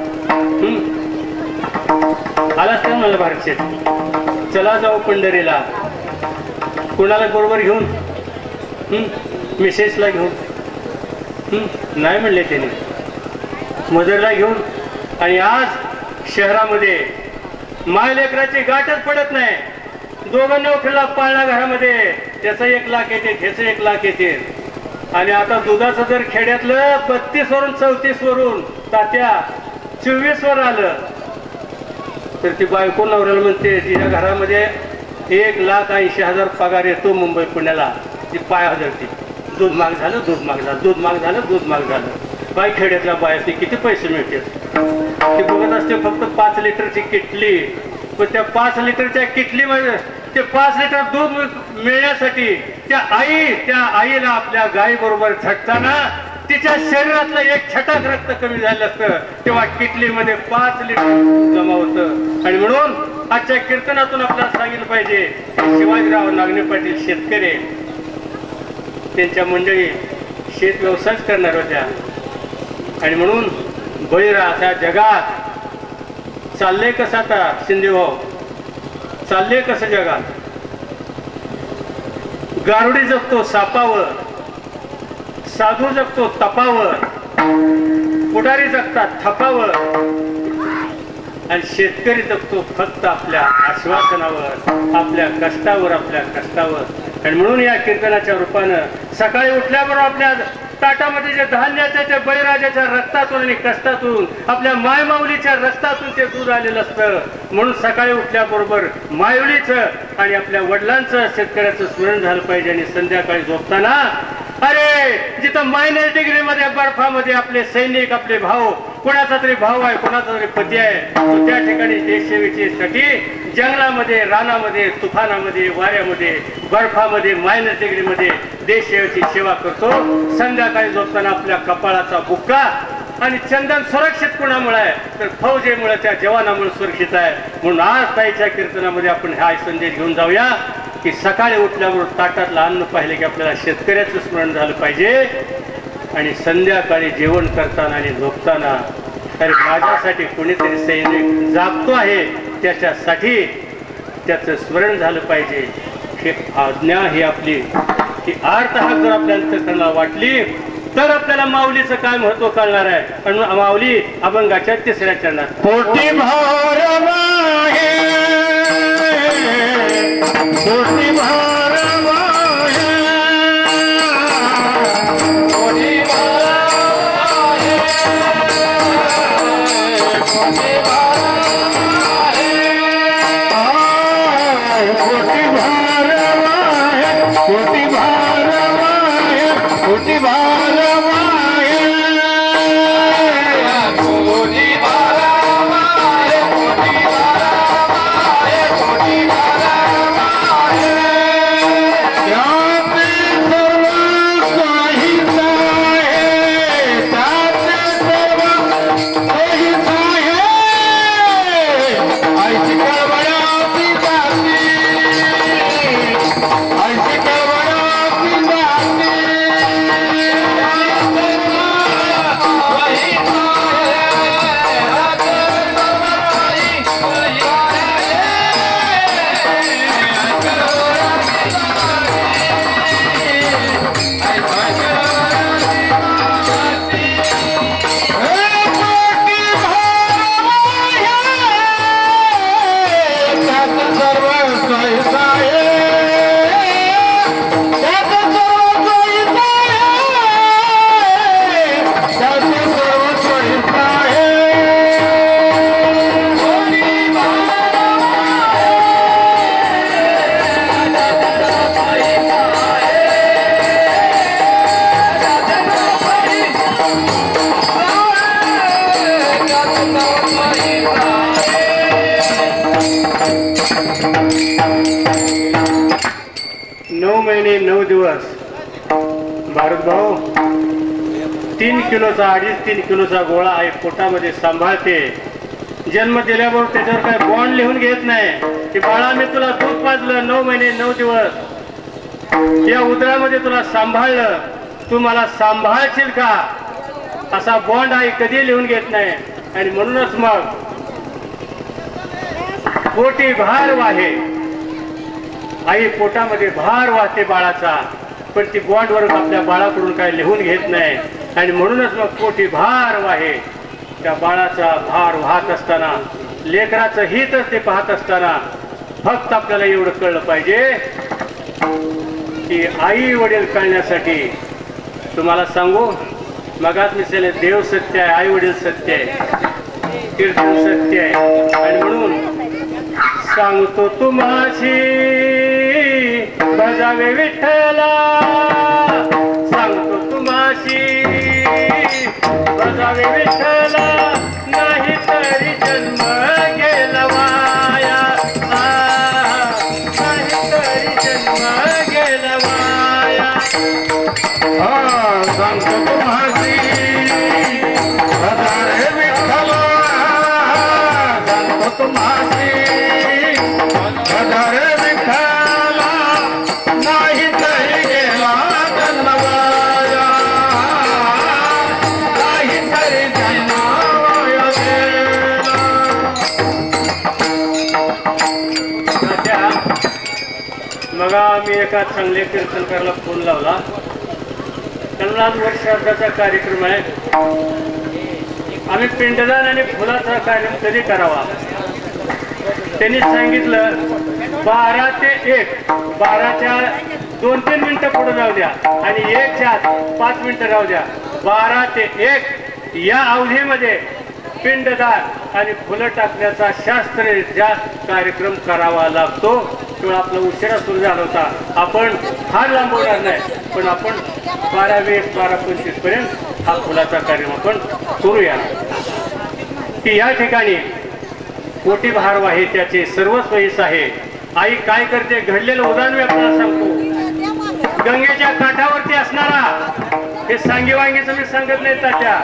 आलाच नाही मला भारत शेत, चला जाऊ पंढरीला. कुणाला बरोबर घेऊन, मिसेसला घेऊन, नाही म्हणले त्याने, मदरला घेऊन. आणि आज शहरामध्ये मायलेकराची गाठच पडत नाही. दोघं नोकरीला पाळणा घरामध्ये त्याचं 1 लाख येते, त्याचं 1 लाख येते. आणि आता दुधाचं जर खेड्यातलं 32 वरून 34 वरून तात्या 24 वर आलं तर ती बायको नवऱ्याला म्हणते तिच्या घरामध्ये 1,80,000 पगार येतो मुंबई पुण्याला. ती पाय हजरती, दूध महाग झालं, दूध महाग झालं, दूध महाग झालं, दूध महाग झालं. बाय खेड्यातल्या बायाचे किती पैसे मिळते ते बघत असते. फक्त 5 लिटरची किटली, पण त्या 5 लिटरच्या किटलीमध्ये ते 5 लिटर दूध मिळण्यासाठी त्या आईला आपल्या गाई बरोबर झटताना तिच्या शरीरातलं 1 छटाक रक्त कमी झालं असतं, तेव्हा किटलीमध्ये 5 लिटर जमा होतं. आणि म्हणून आजच्या कीर्तनातून आपल्याला सांगितलं पाहिजे, शिवाजीराव नागणे पाटील शेतकरी, त्यांच्या मंडळी शेत व्यवसायच करणार होत्या. आणि म्हणून बळीराजा जगात चाललंय कसं, आता शिंदे भाऊ चाललंय कसं जगात. गारुडी जगतो सापावर, साधू जगतो तपावर, पुढारी जगतात थपावर, आणि शेतकरी जगतो फक्त आपल्या आश्वासनावर, आपल्या कष्टावर, आपल्या कष्टावर. आणि म्हणून या कीर्तनाच्या रूपानं सकाळी उठल्याबरोबर आपल्या ताटामध्ये जे धान्याच्या त्या बळीराजाच्या रक्तातून आणि कष्टातून, आपल्या मायमाऊलीच्या रक्तातून ते दूध आलेलं असतं. म्हणून सकाळी उठल्याबरोबर मायवलीचं आणि आपल्या वडिलांचं, शेतकऱ्याचं स्मरण झालं पाहिजे. आणि संध्याकाळी झोपताना अरे जिथं मायनर डिग्रीमध्ये बर्फामध्ये आपले सैनिक, आपले भाऊ, कोणाचा तरी भाऊ आहे, कोणाचा तरी पती आहे, तो त्या ठिकाणी देशसेवेसाठी जंगलामध्ये, रानामध्ये, तुफानामध्ये, वाऱ्यामध्ये, बर्फामध्ये, मायनर डिग्रीमध्ये देशसेवेची सेवा करतो. संध्याकाळी झोपताना आपल्या कपाळाचा बुक्का आणि चंदन सुरक्षित कोणामुळे आहे तर फौजेमुळे, त्या जवानामुळे सुरक्षित आहे. म्हणून आज ताईच्या कीर्तनामध्ये आपण हा संदेश घेऊन जाऊया की सकाळी उठल्याबरोबर ताटातलं अन्न पाहिले की आपल्याला शेतकऱ्याचं स्मरण झालं पाहिजे. आणि संध्याकाळी जेवण करताना आणि झोपताना अरे माझ्यासाठी कोणीतरी सैनिक जागतो आहे, त्याच्यासाठी त्याचं स्मरण झालं पाहिजे. ही आज्ञा ही आपली ही आर्त हाक जर आपल्या अंतःकरणाला वाटली तर आपल्याला माऊलीचं काय महत्व कळणार आहे. आणि माऊली अभंगाच्या 3ऱ्या चरणात पोटी भार माहे, पोटी भार माहे, पोटी भार माहे, पोटी भार माहे, पोटी भार माहे, पोटी भार माहे, पोटी भार माहे, पोटी भार माहे, पोटी भार 9 महिने 9 दिवस भारत भाऊ 3 किलोचा 2.5-3 किलोचा गोळा आहे पोटामध्ये सांभाळते. जन्म दिल्याबरोबर त्याच्यावर काय बॉन्ड लिहून घेत नाही की बाळा मी तुला दूध पाजलं 9 महिने 9 दिवस या उदरामध्ये तुला सांभाळलं, तू मला सांभाळशील का असा बॉन्ड आई कधी लिहून घेत नाही. आणि म्हणूनच मग पोटी भार वाहे, आई पोटामध्ये भार वाहते बाळाचा, पण ती बॉन्डवर आपल्या बाळाकडून काय लिहून घेत नाही. आणि म्हणूनच मग पोटी भार वाहे, त्या बाळाचा भार वाहत असताना लेकराचं हितच ते पाहत असताना फक्त आपल्याला एवढं कळलं पाहिजे की आई वडील कळण्यासाठी तुम्हाला सांगू मगाच मी सांगितले देव सत्य आहे, आई वडील सत्य आहे, कीर्तन सत्य आहे. आणि म्हणून सांगतो तुम्हाशी बजावे विठ्ठला, सांगतो तुम्हाशी बजावे विठ्ठला, नाही तरी जन्म गेला वाया, नाही तरी जन्म गेला वाया. सांगतो तुम्हासी बजावे विठ्ठला, सांगतो तुम्हासी बजावे विठ्ठला, नाही तरी गेला जन्म वाया, नाही तरी जन्म वाया गेला. मग मी एका चांगल्या कीर्तनकाराला फोन लावला. त्यांना आज वर्षाचा कार्यक्रम आहे, आम्ही पिंडदान आणि फुलाचा कार्यक्रम कधी करावा. त्यांनी सांगितलं 12 ते 1, 12च्या 2-3 मिनिटं पुढे जाऊ द्या आणि 1च्या 5 मिनिटं राहू द्या. 12 ते 1 या अवधीमध्ये पिंडदान आणि फुलं टाकण्याचा शास्त्ररीत्या कार्यक्रम करावा लागतो. तेव्हा आपला उशिरा सुरू झाला होता, आपण फार लांबवणार नाही, पण आपण 12:20-12:25 पर्यंत हा फुलाचा कार्यक्रम आपण करूया. की या ठिकाणी पोटी भार वाहे त्याचे सर्वस्व हिस्सा आहे. आई काय करते घडलेलं उदाहरण मी आपल्याला सांगतो. गंगेच्या काठावरती असणारा हे सांगीवांगीचं मी सांगत नाही तात्या,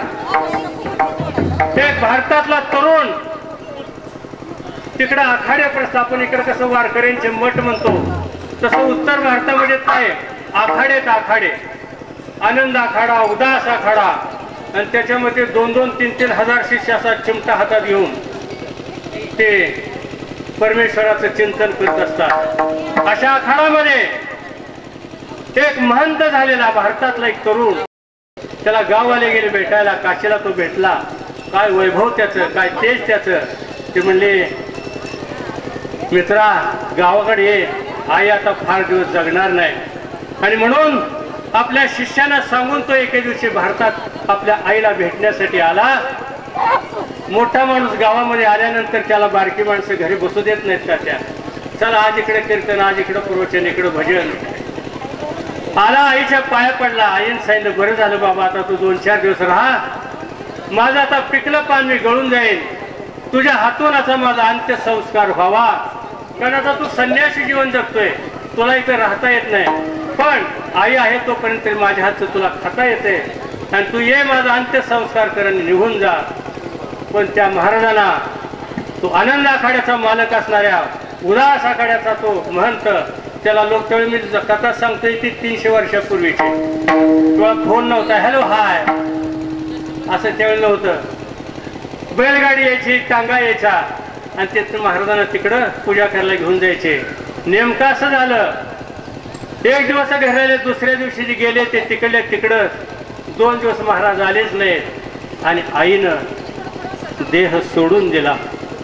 एक भारतातला तरुण तिकडं आखाड्या प्रस्थापन, इकडे कसं वारकऱ्यांचे मठ म्हणतो तसं उत्तर भारतामध्ये काय आखाडेत आखाडे, आनंद आखाडा, उदास आखाडा, आणि त्याच्यामध्ये 2-2-3-3 हजार शिष्य असा चिमटा हातात घेऊन ते परमेश्वराचं चिंतन करत असतात. अशा आखाडामध्ये एक महंत झालेला भारतातला एक तरुण, त्याला गाववाले गेले भेटायला, काशीला तो भेटला. काय वैभव त्याचं, काय तेज त्याचं. ते म्हणले मित्रा गावाकडे ये, आई आता फार दिवस जगणार नाही. आणि म्हणून आपल्या शिष्याला सांगून तो एके दिवशी भारतात आपल्या आईला भेटण्यासाठी आला. मोठा माणूस गावामध्ये आल्यानंतर त्याला बारकी माणसं घरी बसू देत नाहीत का, त्या चला आज इकडे कीर्तन, आज इकडे प्रवचन, इकडे भजन. आला, आईच्या पाया पडला. आईन सांगितलं बरं झालं बाबा, आता तू 2-4 दिवस राहा, माझं आता पिकलं पान मी गळून जाईल, तुझ्या हातून असा माझा अंत्यसंस्कार व्हावा. कारण आता तू संन्यासी जीवन जगतोय, तुला इथे राहता येत नाही, पण आई आहे तोपर्यंत माझ्या हातचं तुला खाता येते, आणि तू ये माझा अंत्यसंस्कार करून निघून जा. पण त्या महाराजांना तो आनंद आखाड्याचा मालक असणाऱ्या उदास आखाड्याचा तो महंत, त्याला लोक त्यावेळी मी कथा सांगतोय ती 300 वर्षापूर्वीची, तेव्हा फोन नव्हता, हॅलो हाय असं त्यावेळी नव्हतं. बैलगाडी यायची, टांगा यायचा, आणि ते महाराजांना तिकडं पूजा करायला घेऊन जायचे. नेमकं असं झालं, एक दिवस घराले, दुसऱ्या दिवशी जे गेले ते तिकडल्या तिकडं 2 दिवस महाराज आलेच नाहीत, आणि आईनं देह सोडून दिला.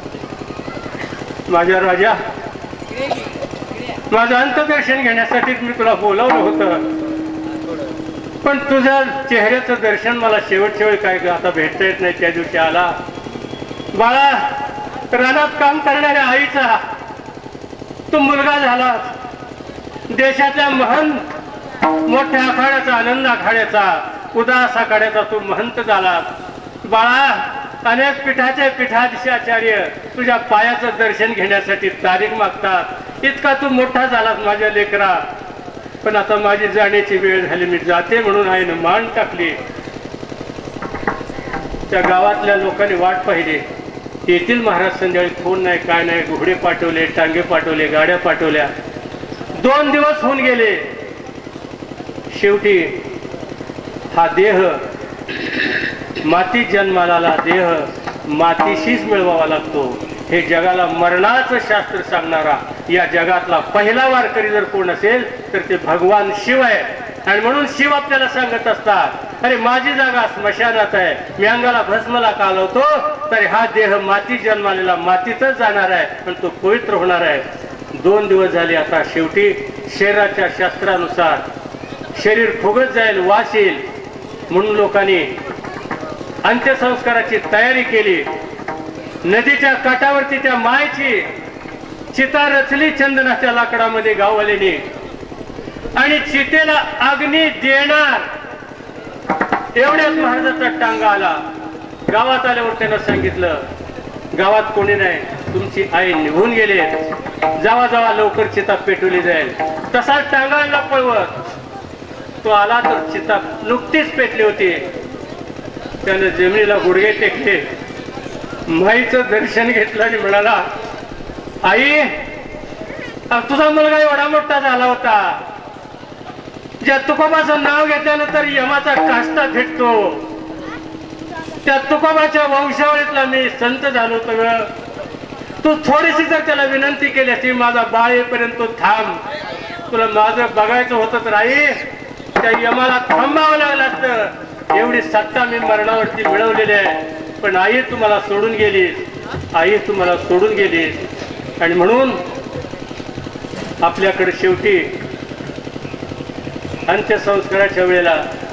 माझ्या राजा, माझं अंतदर्शन घेण्यासाठीच मी तुला बोलावलं होतं, पण तुझ्या चेहऱ्याचं दर्शन मला शेवट काय आता भेटता येत नाही. त्या दिवशी आला. बाळा, रानात काम करणाऱ्या आईचा तू मुलगा झाला, देशातल्या महंत मोठ्या आखाड्याचा, आनंद आखाड्याचा, उदास आखाड्याचा तू महंत झाला. बाळा, अनेक पीठाचे पीठाधीशाचार्य तुझ्या पायाचं दर्शन घेण्यासाठी तारीख मागतात. इतका तू मोठा झालास माझ्या लेकरा, पण आता माझी जाण्याची वेळ झाली, मी जाते म्हणून आईनं मान टाकली. त्या गावातल्या लोकांनी वाट पाहिली, येतील महाराज संध्याकाळी. फोन नाही, काय नाही. घोडे पाठवले, टांगे पाठवले, गाड्या पाठवल्या. 2 दिवस होऊन गेले. शेवटी हा देह मातीत जन्माला आला, देह मातीशीच मिळवावा लागतो. हे जगाला मरणाचं शास्त्र सांगणारा या जगातला पहिला वारकरी जर कोण असेल तर ते भगवान शिव आहे. आणि म्हणून शिव आपल्याला सांगत असतात, अरे माझी जागा स्मशानात आहे, मी अंगाला भस्मला कालवतो, तरी हा देह मातीत जन्मालेला मातीतच जाणार आहे, पण तो पवित्र होणार आहे. 2 दिवस झाले. आता शेवटी शरीराच्या शास्त्रानुसार शरीर फुगत जाईल, वास येईल, म्हणून लोकांनी अंत्यसंस्काराची तयारी केली. नदीच्या काठावरती त्या मायची चिता रचली चंदनाच्या लाकडामध्ये गाववाल्याने, आणि चितेला अग्नी देणार एवढ्याच महाराजाचा टांगा आला. गावात आल्यावर त्यानं सांगितलं, गावात कोणी नाही, तुमची आई निघून गेली, जावा जावा लवकर चिता पेटवली जाईल. तसा टांगा पळवत तो आला तर चिता नुकतीच पेटली होती. त्यानं जमिनीला गुडघे टेकले, माईचं दर्शन घेतलं आणि म्हणाला, आई तुझा मुलगा एवढा मोठा झाला होता, ज्या तुकोबाचं नाव घेतल्यानंतर यमाचा काष्टा भेटतो, त्या तुकोबाच्या वंशावळीतला मी संत झालो होतो. तू थोडीशी जर त्याला विनंती केली असती, माझा बाळ येईपर्यंत थांब, तुला माझं बघायचं होतं तर आई त्या यमाला थांबावं लागलं असतं. एवढी सत्ता मी मरणावरती मिळवलेली आहे, पण आई तुम्हाला सोडून गेली, आई तुम्हाला सोडून गेली. आणि म्हणून आपल्याकडे शेवटी अंत्यसंस्काराच्या वेळेला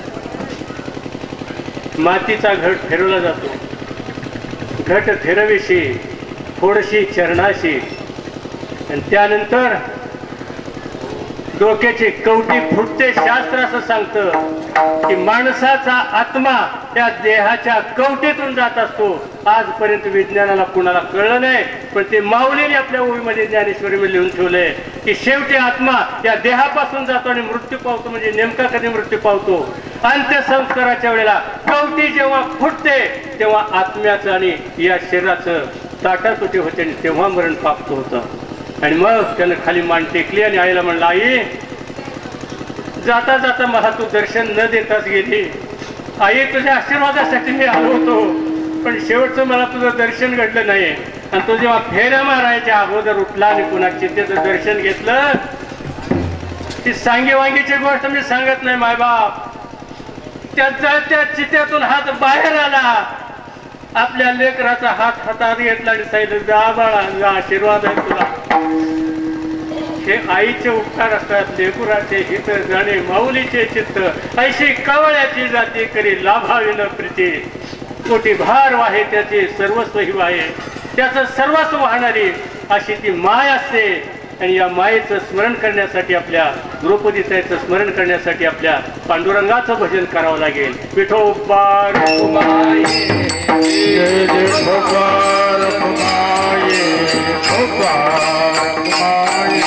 मातीचा घट फिरवला जातो. घट फिरविशी थोडीशी चरणाशी, आणि त्यानंतर डोक्याची कवटी फुटते. शास्त्र असं सांगतं की माणसाचा आत्मा त्या देहाच्या कवटीतून जात असतो. आजपर्यंत विज्ञानाला कुणाला कळलं नाही, पण ते माऊलीने आपल्या ओळीमध्ये ज्ञानेश्वरीमध्ये लिहून ठेवलंय की शेवटी आत्मा या देहापासून जातो आणि मृत्यू पावतो. म्हणजे नेमका कधी मृत्यू पावतो? अंत्यसंस्काराच्या वेळेला कवटी जेव्हा फुटते तेव्हा आत्म्याचं आणि या शरीराचं ताटातुटी होते, आणि तेव्हा मरण प्राप्त होतं. आणि मग त्यानं खाली मान टेकली आणि आईला म्हणलं, आई जाता जाता मला तू दर्शन न देताच गेली. आई तुझ्या आशीर्वादासाठी मी आलो होतो, पण शेवटचं मला तुझं दर्शन घडलं नाही. आणि तो जेव्हा फेऱ्या मारायच्या अगोदर उठला आणि पुन्हा चितेचं दर्शन घेतलं, ती सांगी वांगीची गोष्ट मी सांगत नाही मायबाप. त्या चितेतून हात बाहेर आला, आपल्या लेकराचा हात हातात घेतला आणि सांगितलं, जा बाळा, आशीर्वाद आहे तुला. हे आईचे उपकार असतात, लेकुराचे हित जाणे माऊलीचे चित्त, ऐशी कवळ्याची जाती करी लाभाविन प्रीती. कोटी भार वाहे त्याचे सर्वस्व ही वाहे, त्याचं सर्वस्व वाहणारी अशी ती माय असते. आणि या मायेचं स्मरण करण्यासाठी, आपल्या द्रौपदीचं स्मरण करण्यासाठी आपल्या पांडुरंगाचं भजन करावं लागेल. विठोबा रखुमाई, जय जय भगवान रखुमाई, भगवान रखुमाई,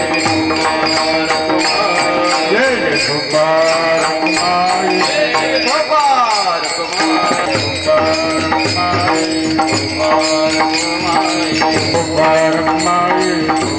जय जय भगवान रखुमाई, भगवान रखुमाई, भगवान रखुमाई,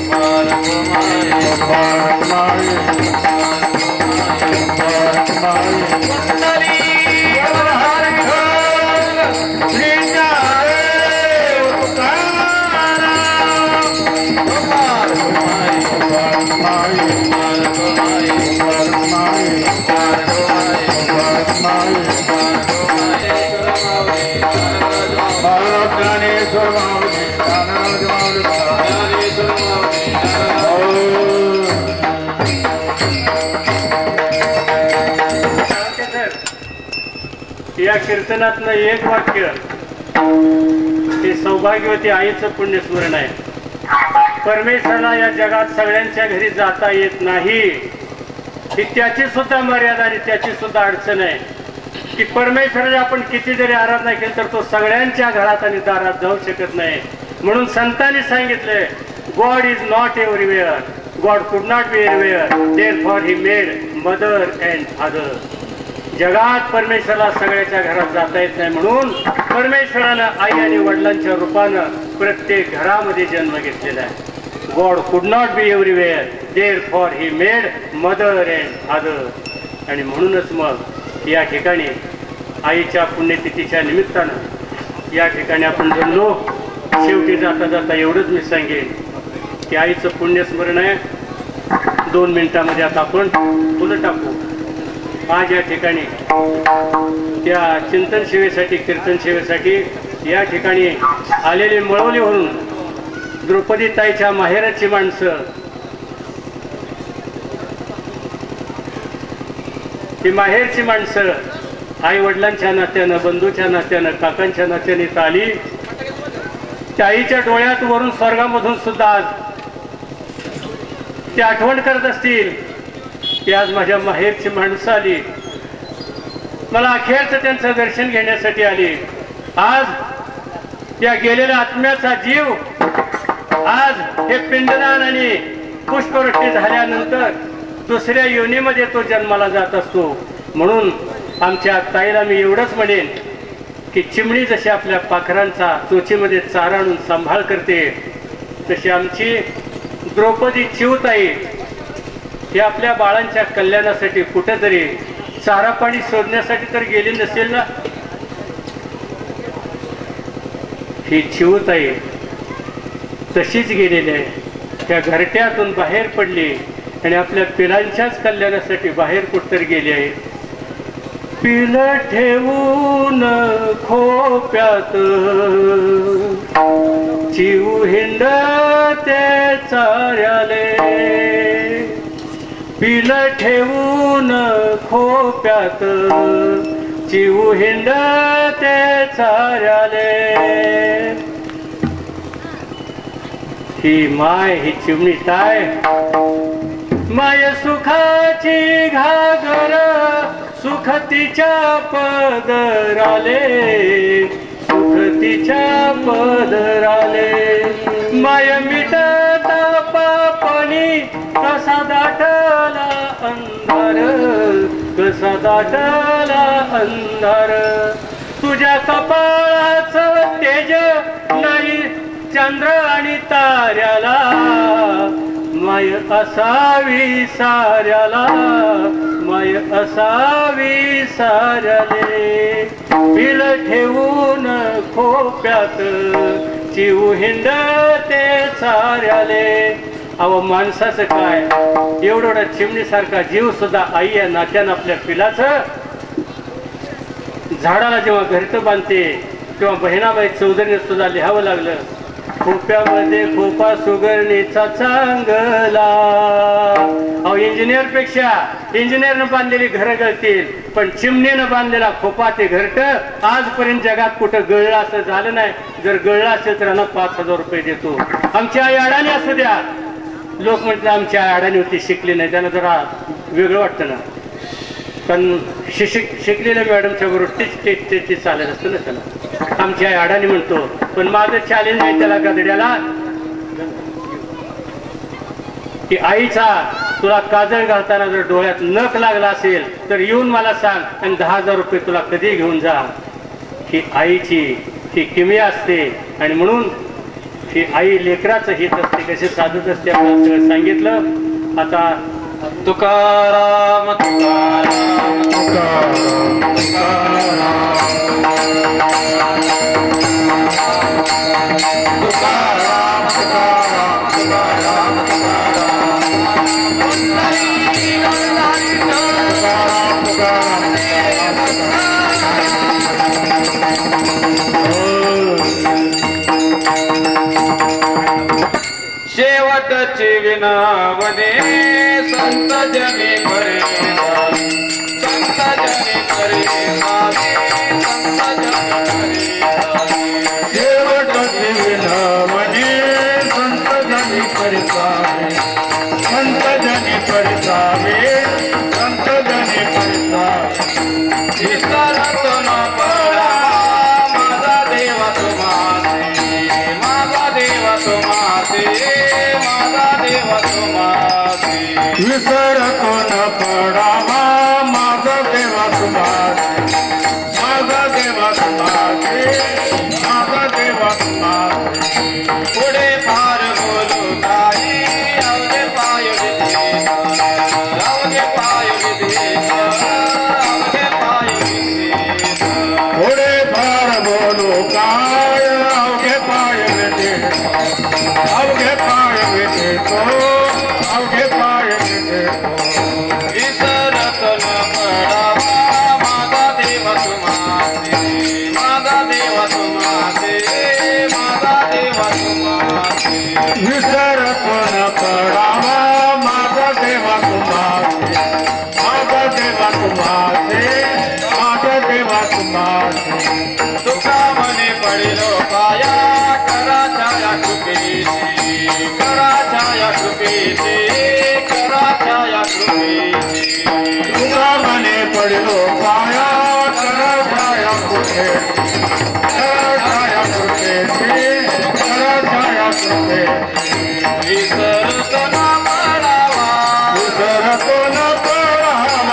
या कीर्तनातलं एक वाक्य हे सौभाग्यवती आईचं पुण्यस्मरण आहे. परमेश्वराला या जगात सगळ्यांच्या घरी जाता येत नाही, ही त्याची सुद्धा मर्यादा आणि त्याची सुद्धा अडचण आहे की परमेश्वराची आपण किती जरी आराधना केली तर तो सगळ्यांच्या घरात आणि दारात जाऊ शकत नाही. म्हणून संतांनी सांगितलंय, God is not everywhere, God could not be anywhere, therefore he made mother and father. जगात परमेश्वराला सगळ्याच्या घरात जाता येत नाही म्हणून परमेश्वरानं आई आणि वडिलांच्या रूपानं प्रत्येक घरामध्ये जन्म घेतलेला आहे. God could not be everywhere, therefore he made mother and father. आणि म्हणूनच मग या ठिकाणी आईच्या पुण्यतिथीच्या निमित्तानं या ठिकाणी आपण जमलो. शेवटी जाता जाता एवढंच मी सांगेन की आईचं पुण्यस्मरण आहे. 2 मिनिटामध्ये आता आपण फुलं टाकू. आज या ठिकाणी त्या चिंतन सेवेसाठी कीर्तन सेवेसाठी या ठिकाणी आलेले मळवलीवरून द्रौपदी ताईच्या माहेराची माणसं, ती माहेरची माणसं आई वडिलांच्या नात्यानं, बंधूच्या नात्यानं, काकांच्या नात्याने आली. त्या आईच्या डोळ्यात वरून स्वर्गामधून सुद्धा आज ते आठवण करत असतील की आज माझ्या माहेरची माणसं आली, मला अखेरचं त्यांचं दर्शन घेण्यासाठी आली. आज या गेलेल्या आत्म्याचा जीव आज हे पिंडदान आणि पुष्पवृष्टी झाल्यानंतर दुसऱ्या योनीमध्ये तो जन्माला जात असतो. म्हणून आमच्या ताईला मी एवढंच म्हणेन की चिमणी जशी आपल्या पाखरांचा चोचीमध्ये चारा आणून सांभाळ करते, तशी आमची द्रौपदी चिवताई ही आपल्या बाळांच्या कल्याणासाठी कुठेतरी चारा पाणी शोधण्यासाठी तर गेली नसेल ना. ही चिवताई तशीच गेलेली आहे. त्या घरट्यातून बाहेर पडली आणि आपल्या पिलांच्याच कल्याणासाठी बाहेर कुठतरी गेली आहे. पिल ठेवून खोप्यात चिव हिंडते चाऱ्याले, पिल ठेवून खोप्यात चिव हिंडते चाऱ्याले. ही माय, ही चिमणी ताय, माय सुखाची घागर सुख तिच्या पदराले, सुख तिच्या पदराले. माय मिटता पापणी कसा दाटला अंधार, कसा दाटला अंधार. तुझ्या कपाळाचं तेज नाही चंद्र आणि ताऱ्याला, माय असावी साऱ्याला, माय असावी साऱ्याले. पिल ठेवून खोप्यात चिव हिंडते साऱ्याले. अहो माणसाचं काय, एवढा चिमणीसारखा जीव सुद्धा आई या नात्यानं आपल्या पिलाचं झाडाला जेव्हा घरटं बांधते तेव्हा बहिणाबाई चौधरीने सुद्धा लिहावं लागलं, खोप्यामध्ये खोपा सुगरणीचा चांगला. अहो इंजिनियर पेक्षा इंजिनियरनं बांधलेली घरं गळतील, पण चिमणीनं बांधलेला खोपा ते घरट आजपर्यंत जगात कुठं गळलं असं झालं नाही. जर गळलं असेल तर त्यांना 5,000 रुपये देतो. आमची आई अडाणी असू द्या. लोक म्हटलं आमची आई अडाणी होती, शिकली नाही, त्यांना जरा वेगळं वाटतं ना. पण शिकलेल्या मॅडमच्या बरोबर टीच चालत असतं ना त्याला. आमची आई अडाणी म्हणतो, पण माझं चॅलेंज आहे त्याला गदड्याला की आईचा तुला काजळ घालताना जर डोळ्यात नख लागला असेल तर येऊन मला सांग आणि 10,000 रुपये तुला कधी घेऊन जा. ही आईची ही किमया असते. आणि म्हणून ही आई लेकराचं हित असते, कसे साधत असते आपल्याला सगळं सांगितलं. आता तुकाराम तुकाराम तुकाराम तुकाराम तुकाराम शेवटची विनावने संत जनी करे, संत जनी करे, संत जनी करे. शेवटची विनावने संत जनी करे, संत जनी करे, संत जनी करे. ईश्वरात न पडा माझा देवा तुम्हासे, माझा देवा तुम्हासे, माझा देवा तुम्हासे. विसरतो न पडावा माझा देवा तुम्हास माझा देवा तुम्हास माझा देवा तुम्हास पुढे फार बोलू काही अवघे पाय विधेचा अवघे पाय विधेचा अवघे पाय विधेचा पुढे फार बोलू काय अवघे पाय विधे अवघे पाय विधेतो अवघे पाय विधेतो विसरत न पडावा माझा देव तुम्हासे माझा देव तुम्हासे माझा देव तुम्हासे विसरतो न पडावा माझा देवा तुम्हासे माझा देवा तुम्हासे माझा देवा तुम्हासे तुका मने पडिलो पाया करा छाया कृपेची करा छाया कृपेची करा छाया कृपेची तुका मने पडलो पाया कर छाया कृपे कर छाया कृपेची कर छाया कृपे विसरत न पडावा विसरतो न पडावा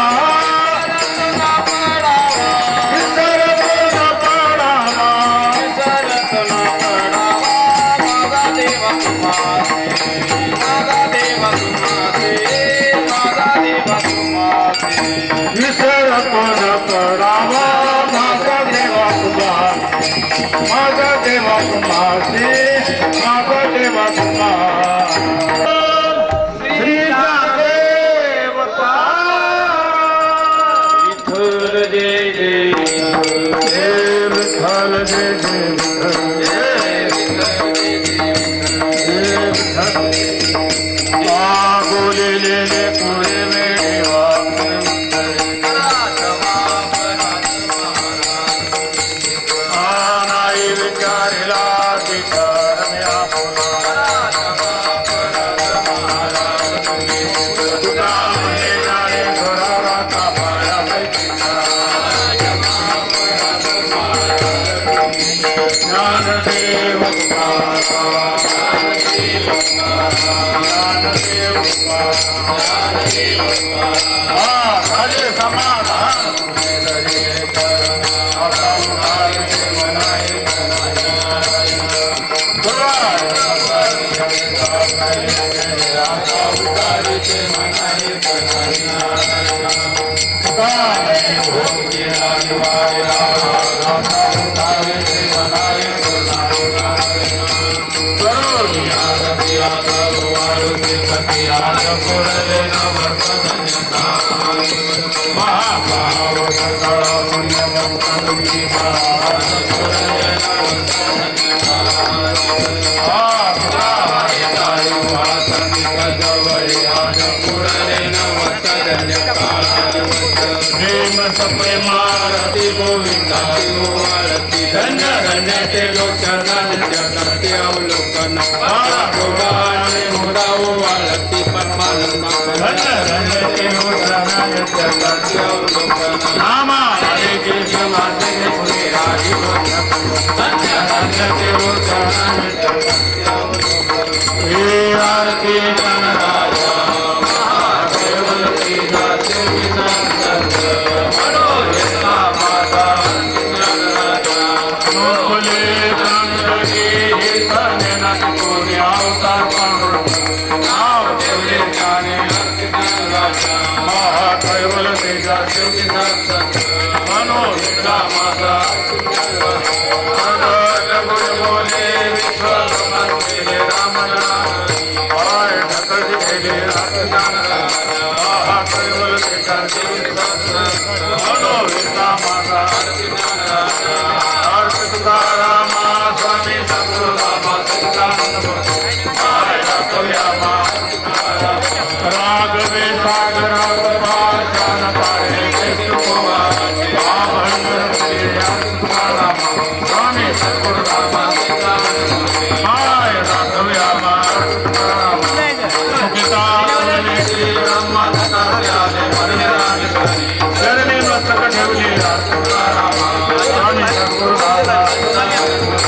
विसरत न पडावा विसरतो न पडावा विसरत न पडावा माझा देव तुम्हासे माझा देव तुम्हासे माझा देव तुम्हासे विसरतो न पडावा माझा देवा तुम्हास माझा देवा तुम्हासे माझा देवा तुम्हास श्री देवता विठ्ठल जय जय जय विठ्ठल जय जय विठ्ठल जय विठ्ठल जय जय बोललेले पुढे वेळेवा नाही विचारला विचार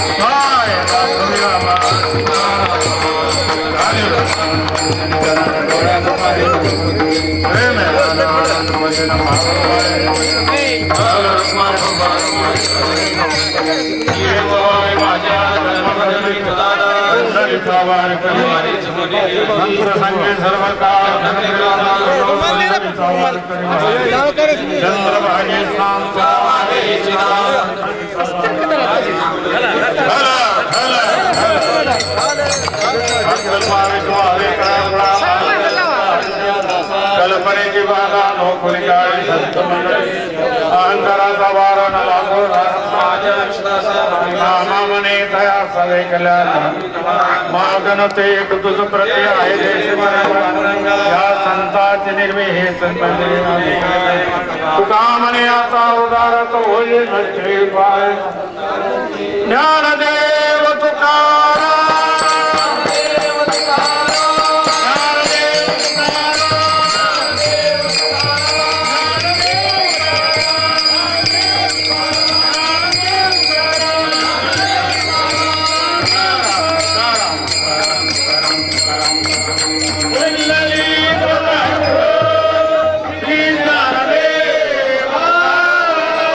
Hare कल्पनेची बाधा नोकरी काळी संत मंडळी अहंकाराचा वारा न लागो नामामने तया सवे कल्याण मागणते एक तुझ प्रति आहे देश या संतांची निर्मी हे तुका म्हणे आता उदारत होईल श्रीपाय ज्ञान दे